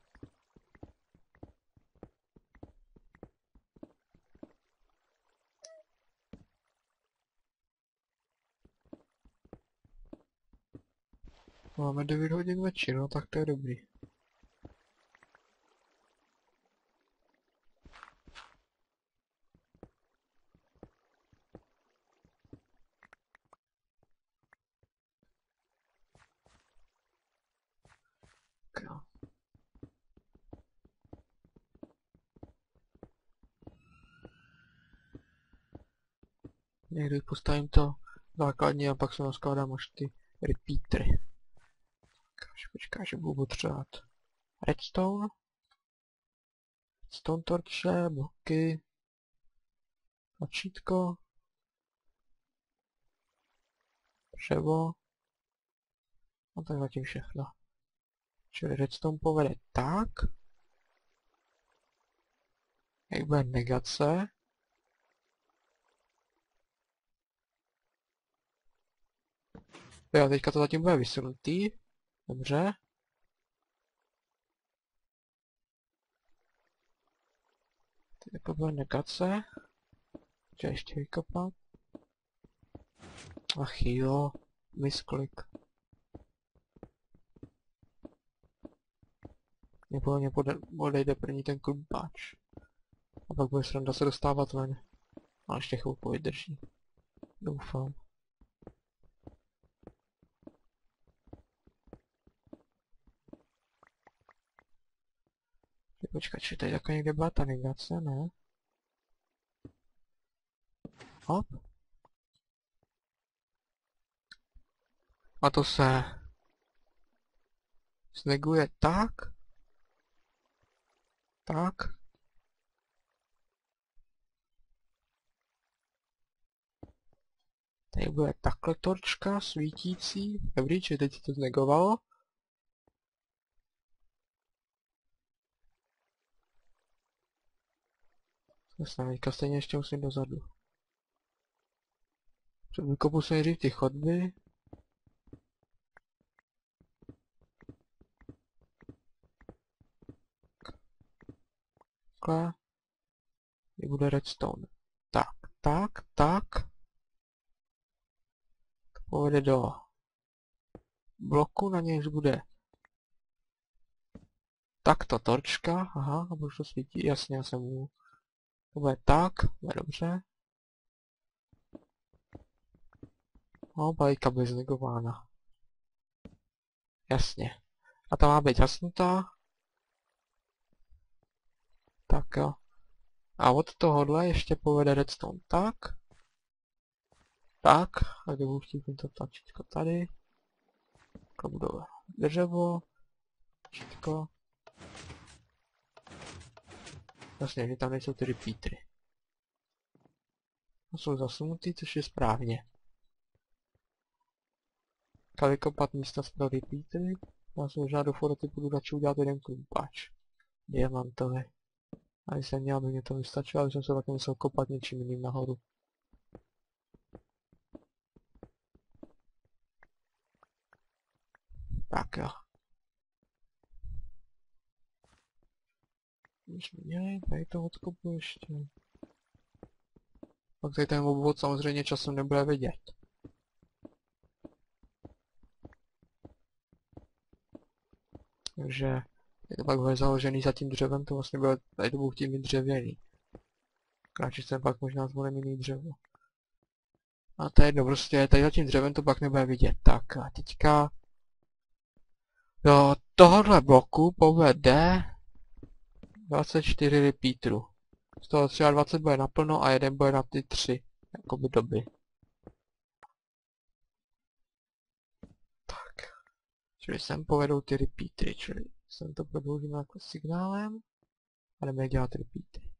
Speaker 1: Máme 9 hodin večer, no tak to je dobrý. Jo. Někdy postavím to základně a pak se naskládám až ty repeatery. Počká, že budu potřebovat redstone, redstone torče, bloky, tlačítko, dřevo a tak zatím všechno. Čili redstone povede tak, jak bude negace, jo, teďka to zatím bude vysunutý, dobře. Teďka bude negace, že ještě vykopat. Ach jo, misklik. Nebo mě odejde první ten klumpáč. A pak bude sranda se dostávat ven. A ještě chvilku vydrží. Doufám. Počkat, či tady jako někde byla ta negace, ne? Hop. A to se sneguje tak. Tak. Tady bude takhle torčka svítící. Dobrý, či teď se to znegovalo. Teďka stejně ještě musím dozadu. Vykopu se nejdřív ty chodby. Takhle. Tady bude redstone. Tak, tak, tak. To povede do bloku, na nějž bude takto torčka. Aha, a už to svítí, jasně, já jsem mu. To bude tak, bude dobře. No, balíka bude znegována. Jasně. A ta má být hasnutá. Tak jo. A od tohohle ještě povede redstone tak. Tak. A když budu chtít to tlačítko tady. To bude dřevo. Tlačítko. Vlastně, že tam nejsou ty repeatery. To jsou zasunutý, což je správně. Když vykopat místa pro repeatery, já se možná do forotypu budu radši udělat jeden klumpáč. Diamantový. A když jsem měl, aby mě to vystačilo, ale jsem se taky musel kopat něčím jiným nahoru. Tak jo. Už měli, tady to odkopu ještě. Pak tady ten obvod samozřejmě časem nebude vidět. Takže je to pak bude založený za tím dřevem, to vlastně bude tady dobu chtít mít dřevěný. Radši jsem pak možná zvolím jiný dřevo. A to je jedno, prostě tady za tím dřevem to pak nebude vidět. Tak a teďka do tohohle bloku povede 24 repeaterů. Z toho 23 bude naplno a jeden bude na ty 3 jakoby doby. Tak. Čili sem povedou ty repeatery, čili sem to prodloužíme jako signálem a jdeme dělat repeatery.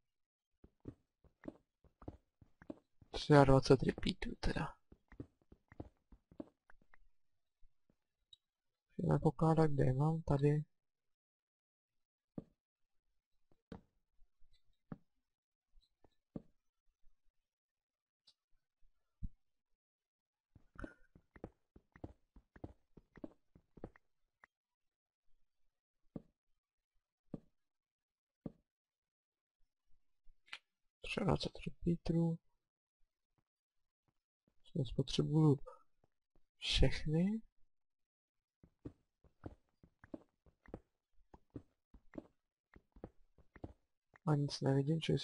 Speaker 1: 23 repeaterů teda. Můžeme pokládat, kde je mám, tady. Třeba 20 repeaterů. Spotřebuju všechny. A nic nevidím, čili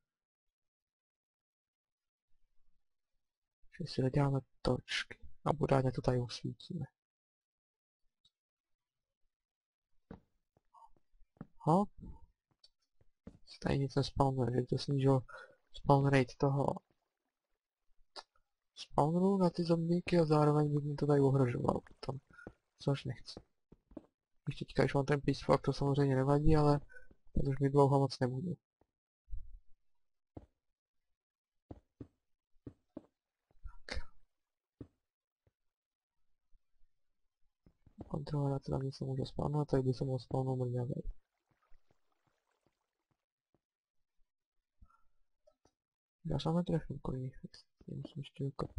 Speaker 1: si doděláme točky. A budeme to tady osvítíme. Hop. Tady nic nespawnuje, že to snížilo spawn rate toho spawneru na ty zombíky a zároveň by mi to tady ohrožovalo potom. Což nechci. Když teďka, když mám ten peaceful, to samozřejmě nevadí, ale teď už mi dlouho moc nebudu. Kontrola teda nic nemůže spawnovat, tady by se mohl spawnout mrňavej. Já se netrefím kolik, musím ještě vykopat.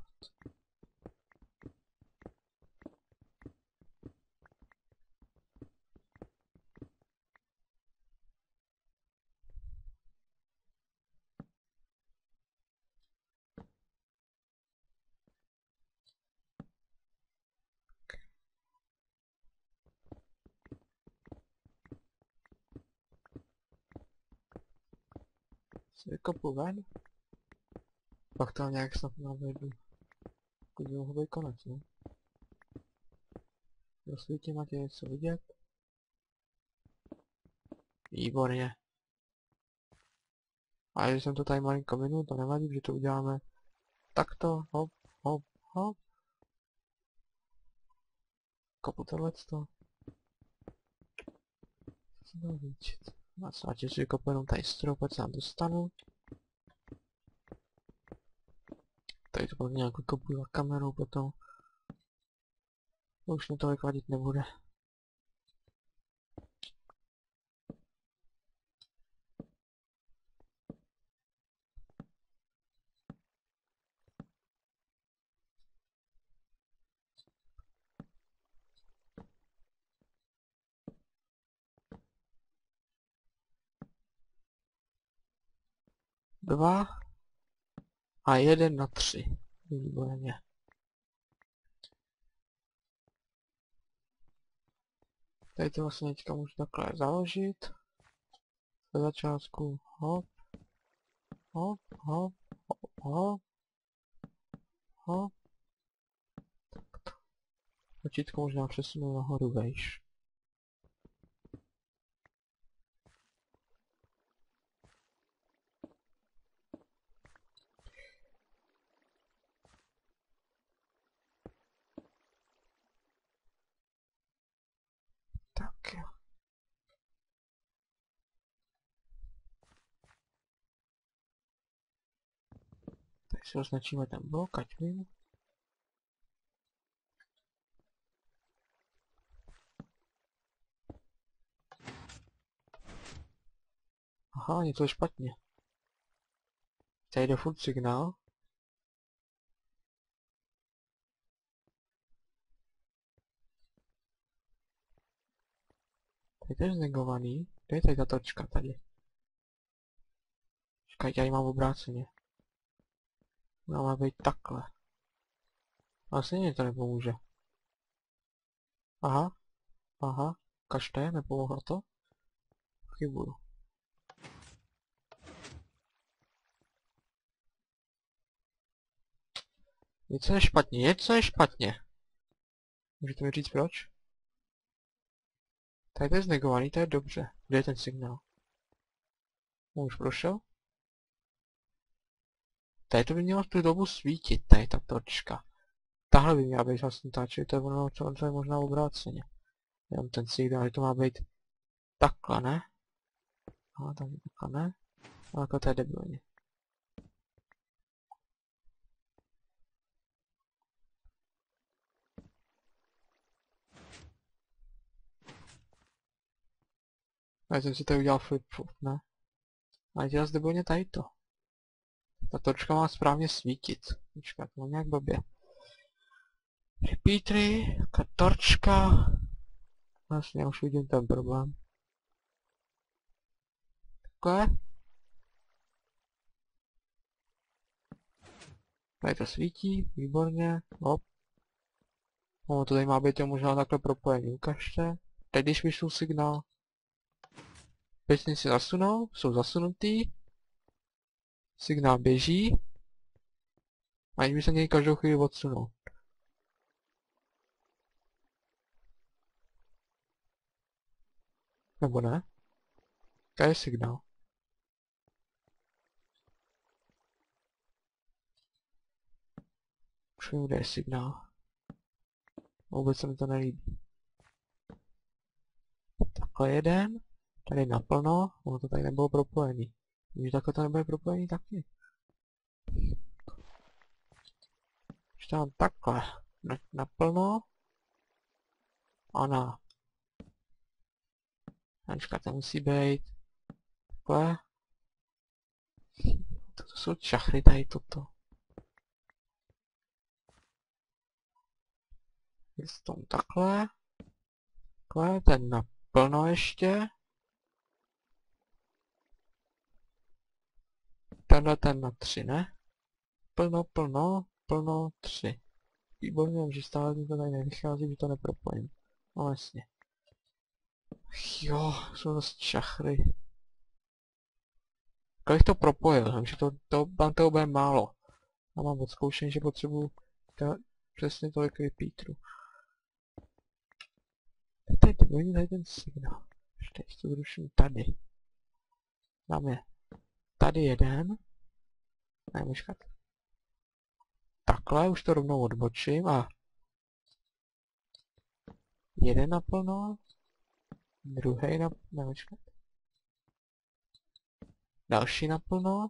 Speaker 1: Si vykopu ven. Pak tam nějak snad navedu. Pokud by mohl být konec, ne? Rozsvítím, ať je něco vidět. Výborně. A když jsem to tady malinko minul, to nevadí, že to uděláme takto, hop, hop, hop. Kopu tohleto. Co se dá líčit? Ať si vykopu jenom tady strop, ať se nám dostanu. Tady to potom nějak vykopuju na kameru potom. To už mi tolik vadit nebude. Dva a 1 na 3. Výborně. Tady to vlastně teďka můžu takhle založit. Za začátku hop, hop, hop, hop, hop, hop. Takto. Počítko možná přesunu nahoru vejš. Tak jo. Tady si označíme ten blok, ať vím. Aha, něco je špatně. Tady jde furt signál. Tady to je znegovaný. Kde je tady ta točka tady? Čekaj, já ji mám obráceně. Ona má být takhle. Asi mě to nepomůže. Aha. Aha. Kažte, nepomohlo to? Chybuju. Něco je špatně, něco je špatně. Můžete mi říct proč? Tady to je znegovaný, to je dobře. Kde je ten signál? Už prošel? Tady to by mělo v tu dobu svítit, tady ta točka. Tahle by měla být zasnutá, čili to je ono, co je možná obráceně. Jenom ten signál, že to má být takhle, ne? Ale tam takhle ne. Ale jako to je debilně. Já jsem si tady udělal flip-flop, ne? Ale dělal debilně tady to. Ta točka má správně svítit. Počkat, to mám nějak blbě. Repeatery, torčka. Vlastně já už vidím ten problém. Takhle. Tady to svítí, výborně, hop. No, to tady má být možná takhle propojení, ukažte. Teď když vyšlu signál. Pěkně si zasunou, jsou zasunutý. Signál běží. A by se měli každou chvíli odsunout. Nebo ne? Tady je signál. Už vím, kde je signál. Vůbec se mi to nelíbí. Takhle jeden. Tady naplno. Ono to tady nebylo propojený. Když takhle to nebude propojený taky. Když tam takhle. Naplno. A na. Počkat, to musí být. Takhle. To jsou čachry tady toto. Je to takhle. Takhle, ten naplno ještě. Tenhle ten na 3, ne? Plno, 3. Výborně, že stále mi to tady nevychází, že to nepropojím. No jasně. Jo, jsou dost čachry. Kolik to propojil, takže tam toho bude málo. A mám odzkoušení, že potřebuji přesně tolik repeaterů. Teď bude tady ten signál. Ještě to zruším tady. Dáme tady jeden. Ne, počkat. Takhle už to rovnou odbočím a jeden naplno, druhý naplno, ne, počkat. Další naplno.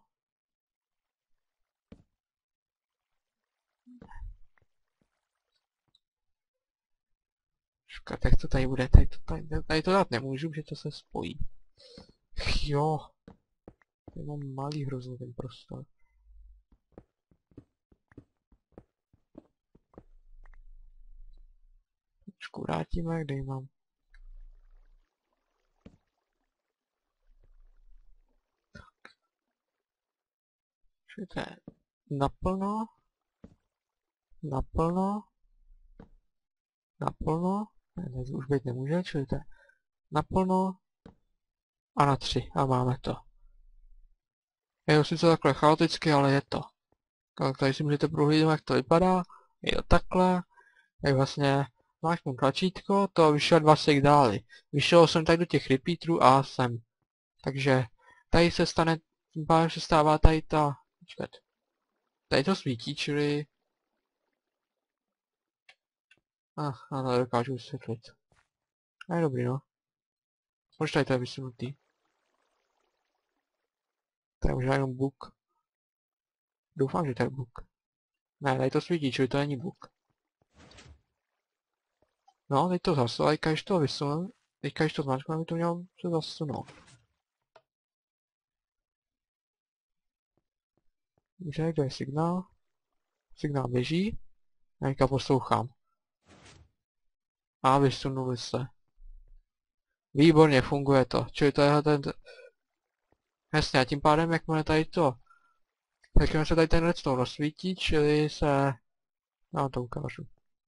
Speaker 1: Počkat, jak to tady bude, tady to dát nemůžu, že to se spojí. Jo. Tady mám malý hrozně ten prostor. Trošku vrátíme, kde ji mám. Tak. Čili to je naplno. Ne, to už být nemůže, čili to je naplno. A na 3. A máme to. Je to sice takhle chaoticky, ale je to. Tady si můžete prohlídnout, jak to vypadá. Je to takhle. Jak vlastně máčknu tlačítko, to vyšel 2 signály. Vyšel jsem tady do těch repeaterů a sem. Takže tady se stane, tím pádem se stává tady ta, počkat. Tady to svítí, čili... já to dokážu vysvětlit. Je dobrý, no. Proč tady to je vysunutý? To je možná jenom bug. Doufám, že to je bug. Ne, tady to svítí, čili to není bug. No, teď to zase, ale když to vysunu, když to zmáčknu, aby to mělo se zasunout. Víš, kde je signál? Signál běží. Já teďka poslouchám. A vysunuli se. Výborně, funguje to. Čili to je ten... Jasně, a tím pádem, jakmile tady to... Jakmile se tady ten redstone rozsvítí, čili se... Já vám to ukážu.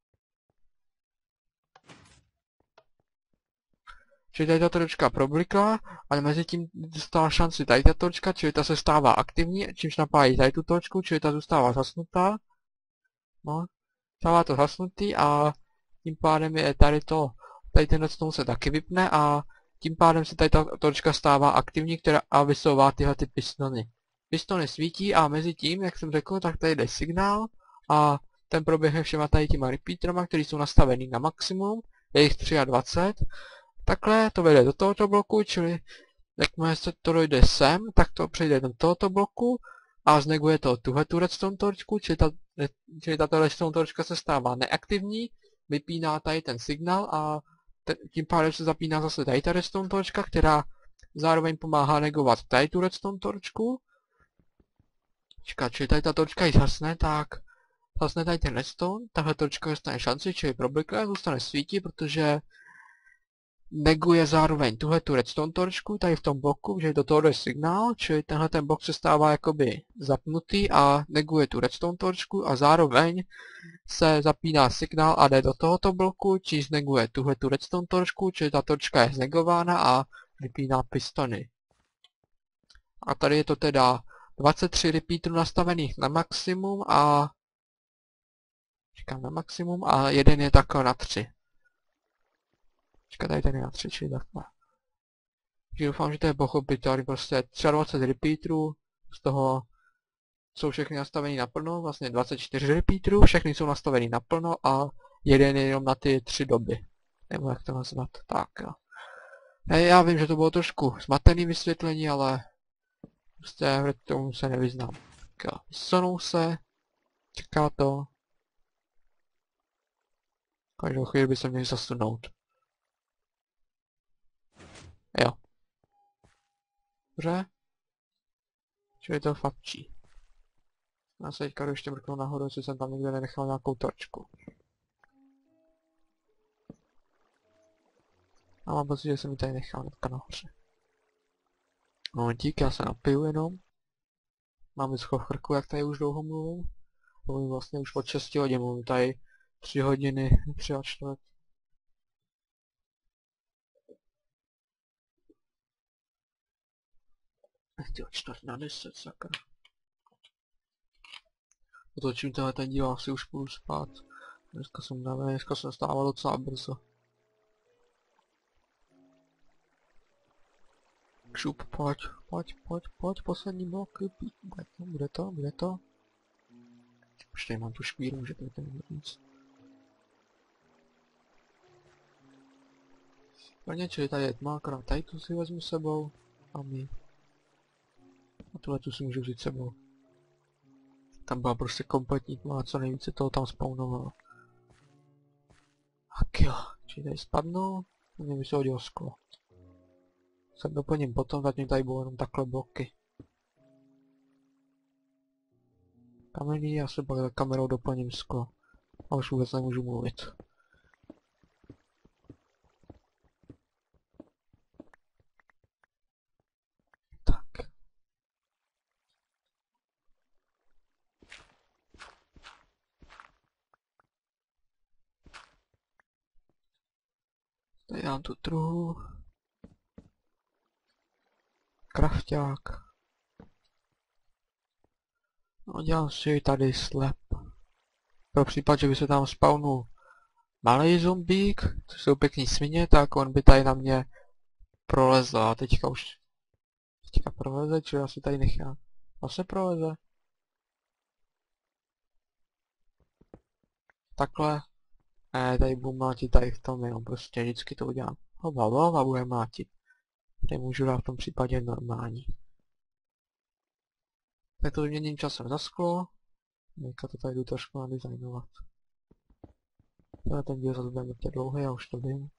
Speaker 1: Čili tady ta točka problikla, ale mezi tím dostala šanci tady ta točka, čili ta se stává aktivní, čímž napájí tady tu točku, čili ta zůstává zasnutá. No, stává to zasnutý a tím pádem je tady to, tady ten redstone se taky vypne a Tím pádem se tady ta točka stává aktivní, která a vysouvá tyhle ty pistony. Pistony svítí a mezi tím, jak jsem řekl, tak tady jde signál a ten proběhne všema tady těma repeaterama, které jsou nastavený na maximum, je jich 23. Takhle to vede do tohoto bloku, čili jakmile se to dojde sem, tak to přejde do tohoto bloku a zneguje to tu redstone torčku, čili tato redstone torčka se stává neaktivní, vypíná tady ten signál a tím pádem se zapíná zase tady ta redstone torčka, která zároveň pomáhá negovat tady tu redstone torčku. Čili tady ta torčka ji zhasne, tak zhasne tady ten redstone, tahle torčka dostane šanci, čili problikle, zůstane svítí, protože neguje zároveň tu redstone torčku tady v tom bloku, že do toho jde signál, čili tenhle ten blok se stává jakoby zapnutý a neguje tu redstone torčku a zároveň se zapíná signál a jde do tohoto bloku, či zneguje tu redstone torčku, čili ta torčka je znegována a vypíná pistony. A tady je to teda 23 repeaterů nastavených na maximum a jeden je takhle na 3. Tady ten je na 3, čili takhle. Takže doufám, že to je pochopitelný, prostě 23 repeaterů, z toho jsou všechny nastavený naplno, vlastně 24 repeaterů, všechny jsou nastavený naplno a jeden je jenom na ty 3 doby. Nebo jak to nazvat, tak jo. Já vím, že to bylo trošku zmatený vysvětlení, ale prostě v tomu se nevyznám. Tak jo, vysunou se, čeká to. Každou chvíli by se měli zasunout. Jo. Dobře. Čili to fakčí. Já se teďka ještě mrknu nahoru, jestli jsem tam někde nenechal nějakou torčku. A mám pocit, že jsem ji tady nechal hnedka nahoře. Momentík, já se napiju jenom. Mám vyschlo v krku, jak tady už dlouho mluvím. Mluvím vlastně už od 6 hodin, mluvím tady 3 hodiny, 3 a 4. Tyjo, 9:45, sakra. Otočím tenhle ten díl, asi už půjdu spát. Dneska jsem unavený, dneska jsem stával docela brzo. Kšup, pojď, poslední blok, bude to. Už tady mám tu škvíru, můžete mi ten říct. Prvně, čili tady je tma, akorát tady tu si vezmu sebou a my. A tuhle tu si můžu vzít sebou. Tam byla prostě kompletní tma a co nejvíce toho tam spawnovalo. Tak jo, čili tady spadnu, a mě by se hodilo sklo. Se doplním potom, zatím tady budou jenom takhle bloky. Kamenný, já se pak kamerou doplním sklo. A už vůbec nemůžu mluvit. Tak. Tady dám tu truhu. Krafťák. No, dělám si tady slep. Pro případ, že by se tam spawnul malý zombík, což jsou pěkný svině, tak on by tady na mě prolezl. A teďka proleze, čili asi tady nechám. Vlastně proleze. Takhle. Tady budu mlátit tady v tom jenom, prostě vždycky to udělám. Hoba, bude mlátit. Tady můžu dát v tom případě normální. Tak to vyměním časem za sklo. Teďka to tady jdu trošku nadizajnovat. Ten díl zase bude mít dlouhý, já už to vím.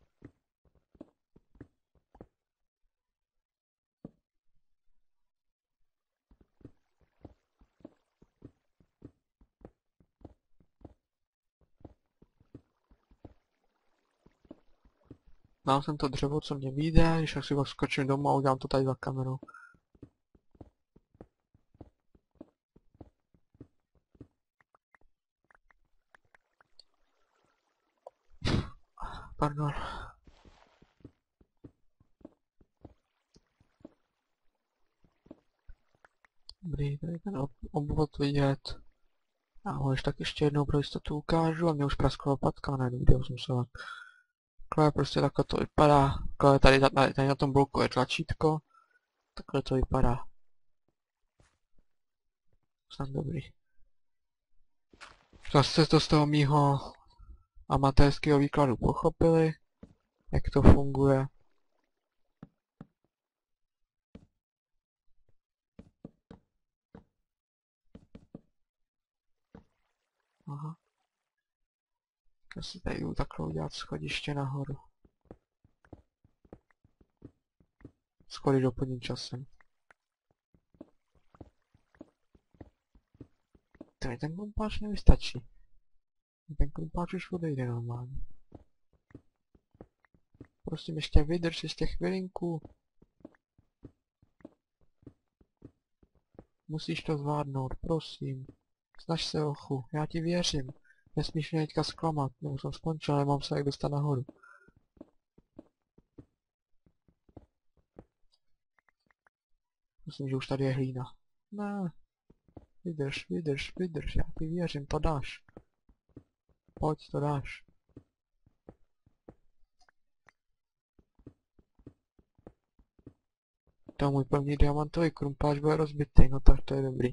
Speaker 1: Mám sem to dřevo, co mě vyjde, když si pak skočím domů a udělám to tady za kamerou. Pardon. Dobrý, tady ten obvod vidět. A ho tak ještě jednou pro jistotu ukážu a mě už praskla lopatka, ne, video jsem se prostě takhle to vypadá. Tady na tom bloku je tlačítko. Takhle to vypadá. Snad dobrý. Zase to z toho mýho amatérského výkladu pochopili, jak to funguje. Aha. Já si tady jdu takhle udělat schodiště nahoru. Schody doplním časem. Ten krumpáč nevystačí. Ten krumpáč už odejde normálně. Prosím, ještě vydrž, ještě chvilinku. Musíš to zvládnout, prosím. Snaž se, ochu, já ti věřím. Nesmíš mě teďka zklamat, nebo jsem skončil, nemám se jak dostat nahoru. Myslím, že už tady je hlína. Ne. Vydrž, vydrž, vydrž, já ti věřím, to dáš. Pojď, to dáš. To můj první diamantový krumpáč bude rozbitý, no tak to je dobrý.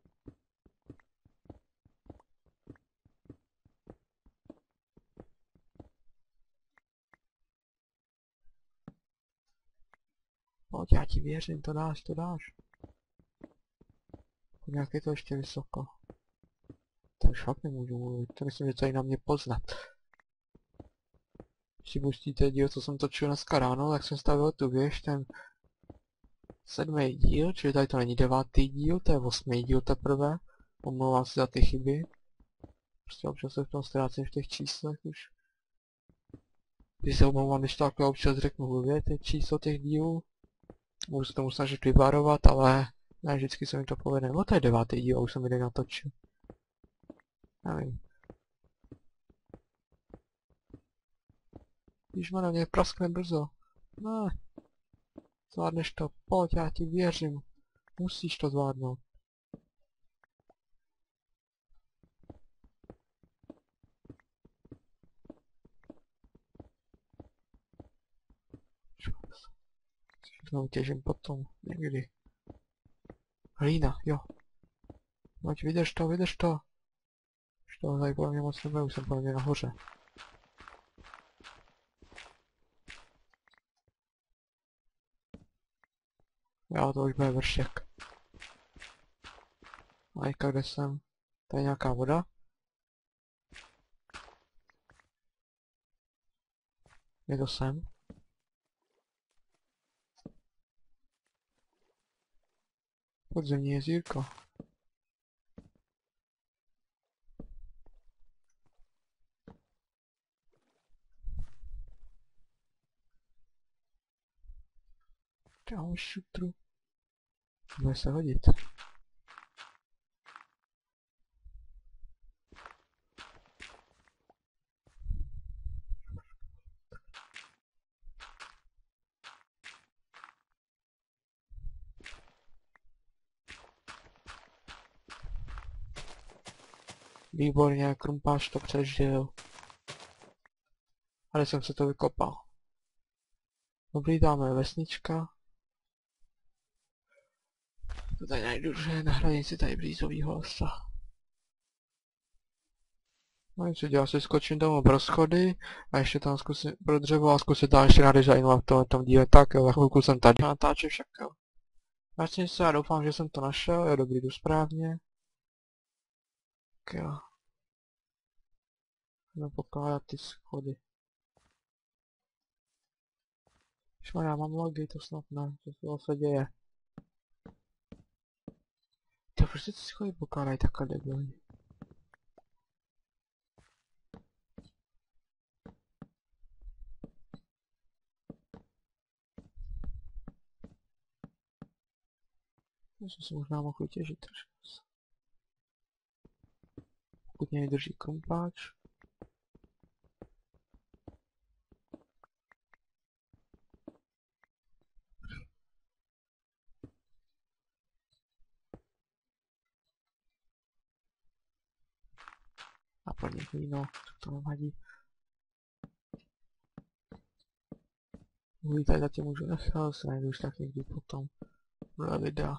Speaker 1: Pojď, já ti věřím, to dáš, to dáš. Nějak je to ještě vysoko. To už fakt nemůžu mluvit, to myslím, že to je na mě poznat. Když si pustíte díl, co jsem točil dneska ráno, tak jsem stavil tu věž, ten 7. díl, čili tady to není 9. díl, to je 8. díl teprve. Omlouvám se za ty chyby. Prostě občas se v tom ztrácím v těch číslech už. Když se omlouvám, když takhle občas řeknu blbě, ty číslo těch dílů. Můžu se tomu snažit vyvarovat, ale ne vždycky se mi to povede. No to je 9. díl, už jsem video natočil. Nevím. Když má na mě praskne brzo. Ne. Zvládneš to, pojď, já ti věřím. Musíš to zvládnout. Všechno utěžím potom, někdy. Hlína, jo. Pojď, vydrž to, vydrž to. Už toho tady podle mě moc nebude, už jsem podle mě nahoře. Já to už bude vršek. Majka, kde jsem? Tady je nějaká voda? Je to sem? Podzemní jezírko. Čau, šutru. Bude se hodit. Výborně, krumpáč to přežil. Ale jsem se to vykopal. Dobrý, dáme vesnička. To tady najdu, že je na hranici tady blízovýho lesa. No nic, já si skočím domů pro schody a ještě tam zkusím pro dřevo a zkusím tam ještě nadizajnovat v tom díle. Tak jo, za chvilku jsem tady. Natáčím však jo. Vlastně se, já doufám, že jsem to našel, je dobrý, jdu správně. Tak jo. Jdeme pokládat ty schody. Já mám logy, to snad ne, co se děje. To prostě ty schody pokládají takhle debilně. Já jsem si možná mohl vytěžit trošku. Pokud mě vydrží krumpáč. A plně víno, co to nevadí. Tady zatím můžu nechat, se najdu už tak někdy potom do videa.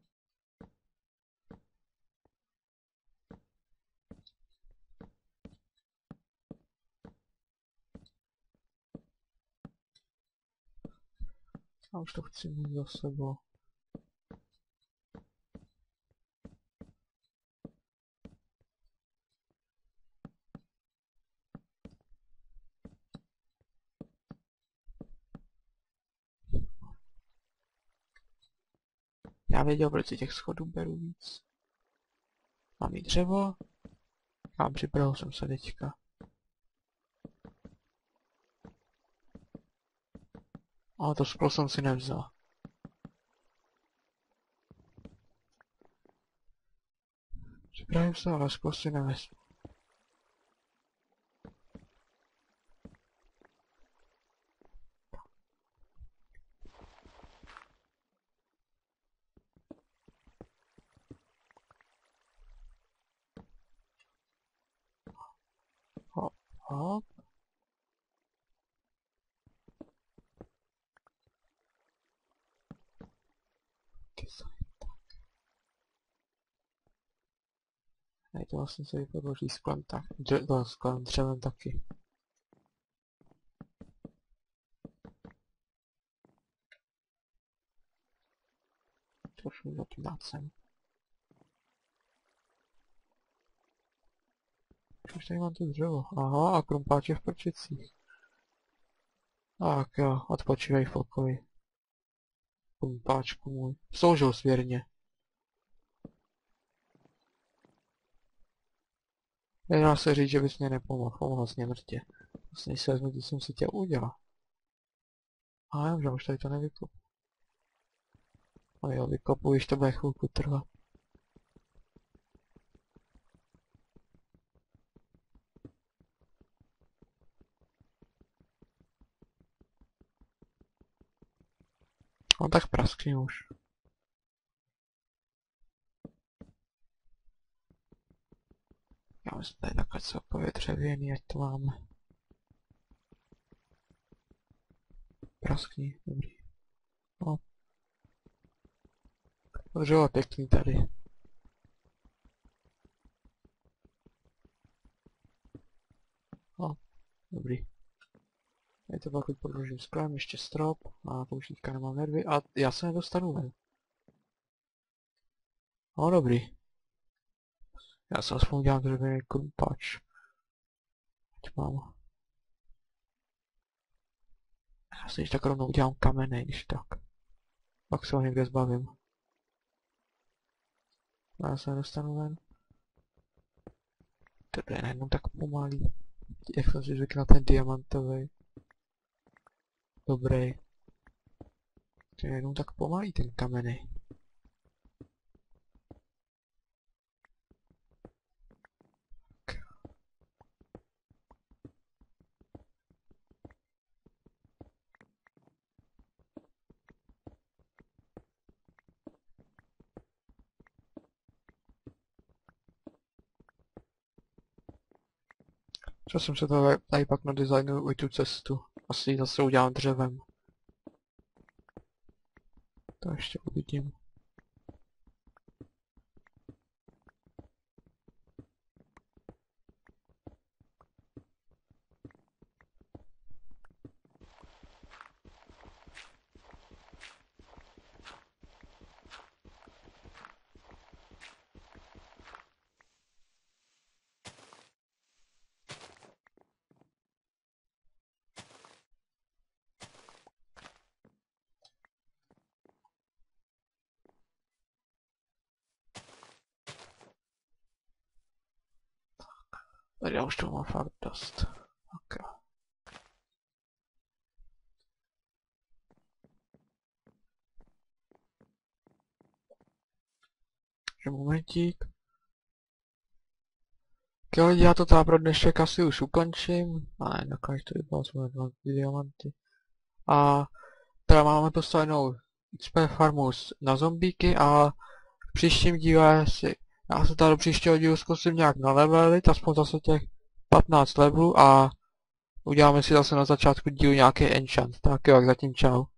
Speaker 1: A už to chci mít za sebou. Já věděl, proč si těch schodů beru víc. Mám i dřevo. A připravil jsem se teďka. Ale to sklo jsem si nevzal. Připravím se, ale sklo si nevezmu. Hop, hop. Tady to vlastně se vypodloží sklem tak, sklem dřevem taky. To už můžu to dát sem. Už tady mám to dřevo. Aha, a krumpáč je v prčicích. Tak jo, odpočívej Folkovi. Krumpáčku můj. Sloužil svěrně. Nedá se říct, že bys mě nepomohl. Pomohl jsi mě mrtě. Vlastně se vezmu, co jsem si tě udělal. A jo, že už tady to nevykopu. A jo, vykopu, když to bude chvilku trvat. No tak praskni už. Já myslím, tady takhle celkově dřevěný, ať to máme. Praskni, dobrý. No. Dřevo pěkný tady. No, dobrý. Tady to pokud podložím sklem, ještě strop, a to už teďka nemám nervy, a já se nedostanu ven. No dobrý. Já se aspoň udělám dřevěný krumpáč. Ať mám. Já si tak rovnou udělám kamenej, když tak. Pak se ho někde zbavím. Já se nedostanu ven. To je najednou tak pomalý. Jak jsem si zvykl na ten diamantový. Dobrý. To je jenom tak pomalý ten kamenej. Co jsem se tady pak nadizajnuju i tu cestu. Asi ji zase udělám dřevem. To ještě uvidím. Tady já už to mám fakt dost. Tak jo. Takže momentík. Tak lidi, já to tady pro dnešek asi už ukončím. A ne, nakonec to vypadalo jsme 2 diamanty. A teda máme postavenou XP farmu na zombíky a v příštím díle si já se tady do příštího dílu zkusím nějak nalevelit, aspoň zase těch 15 levelů a uděláme si zase na začátku dílu nějaký enchant. Tak jo, tak zatím čau.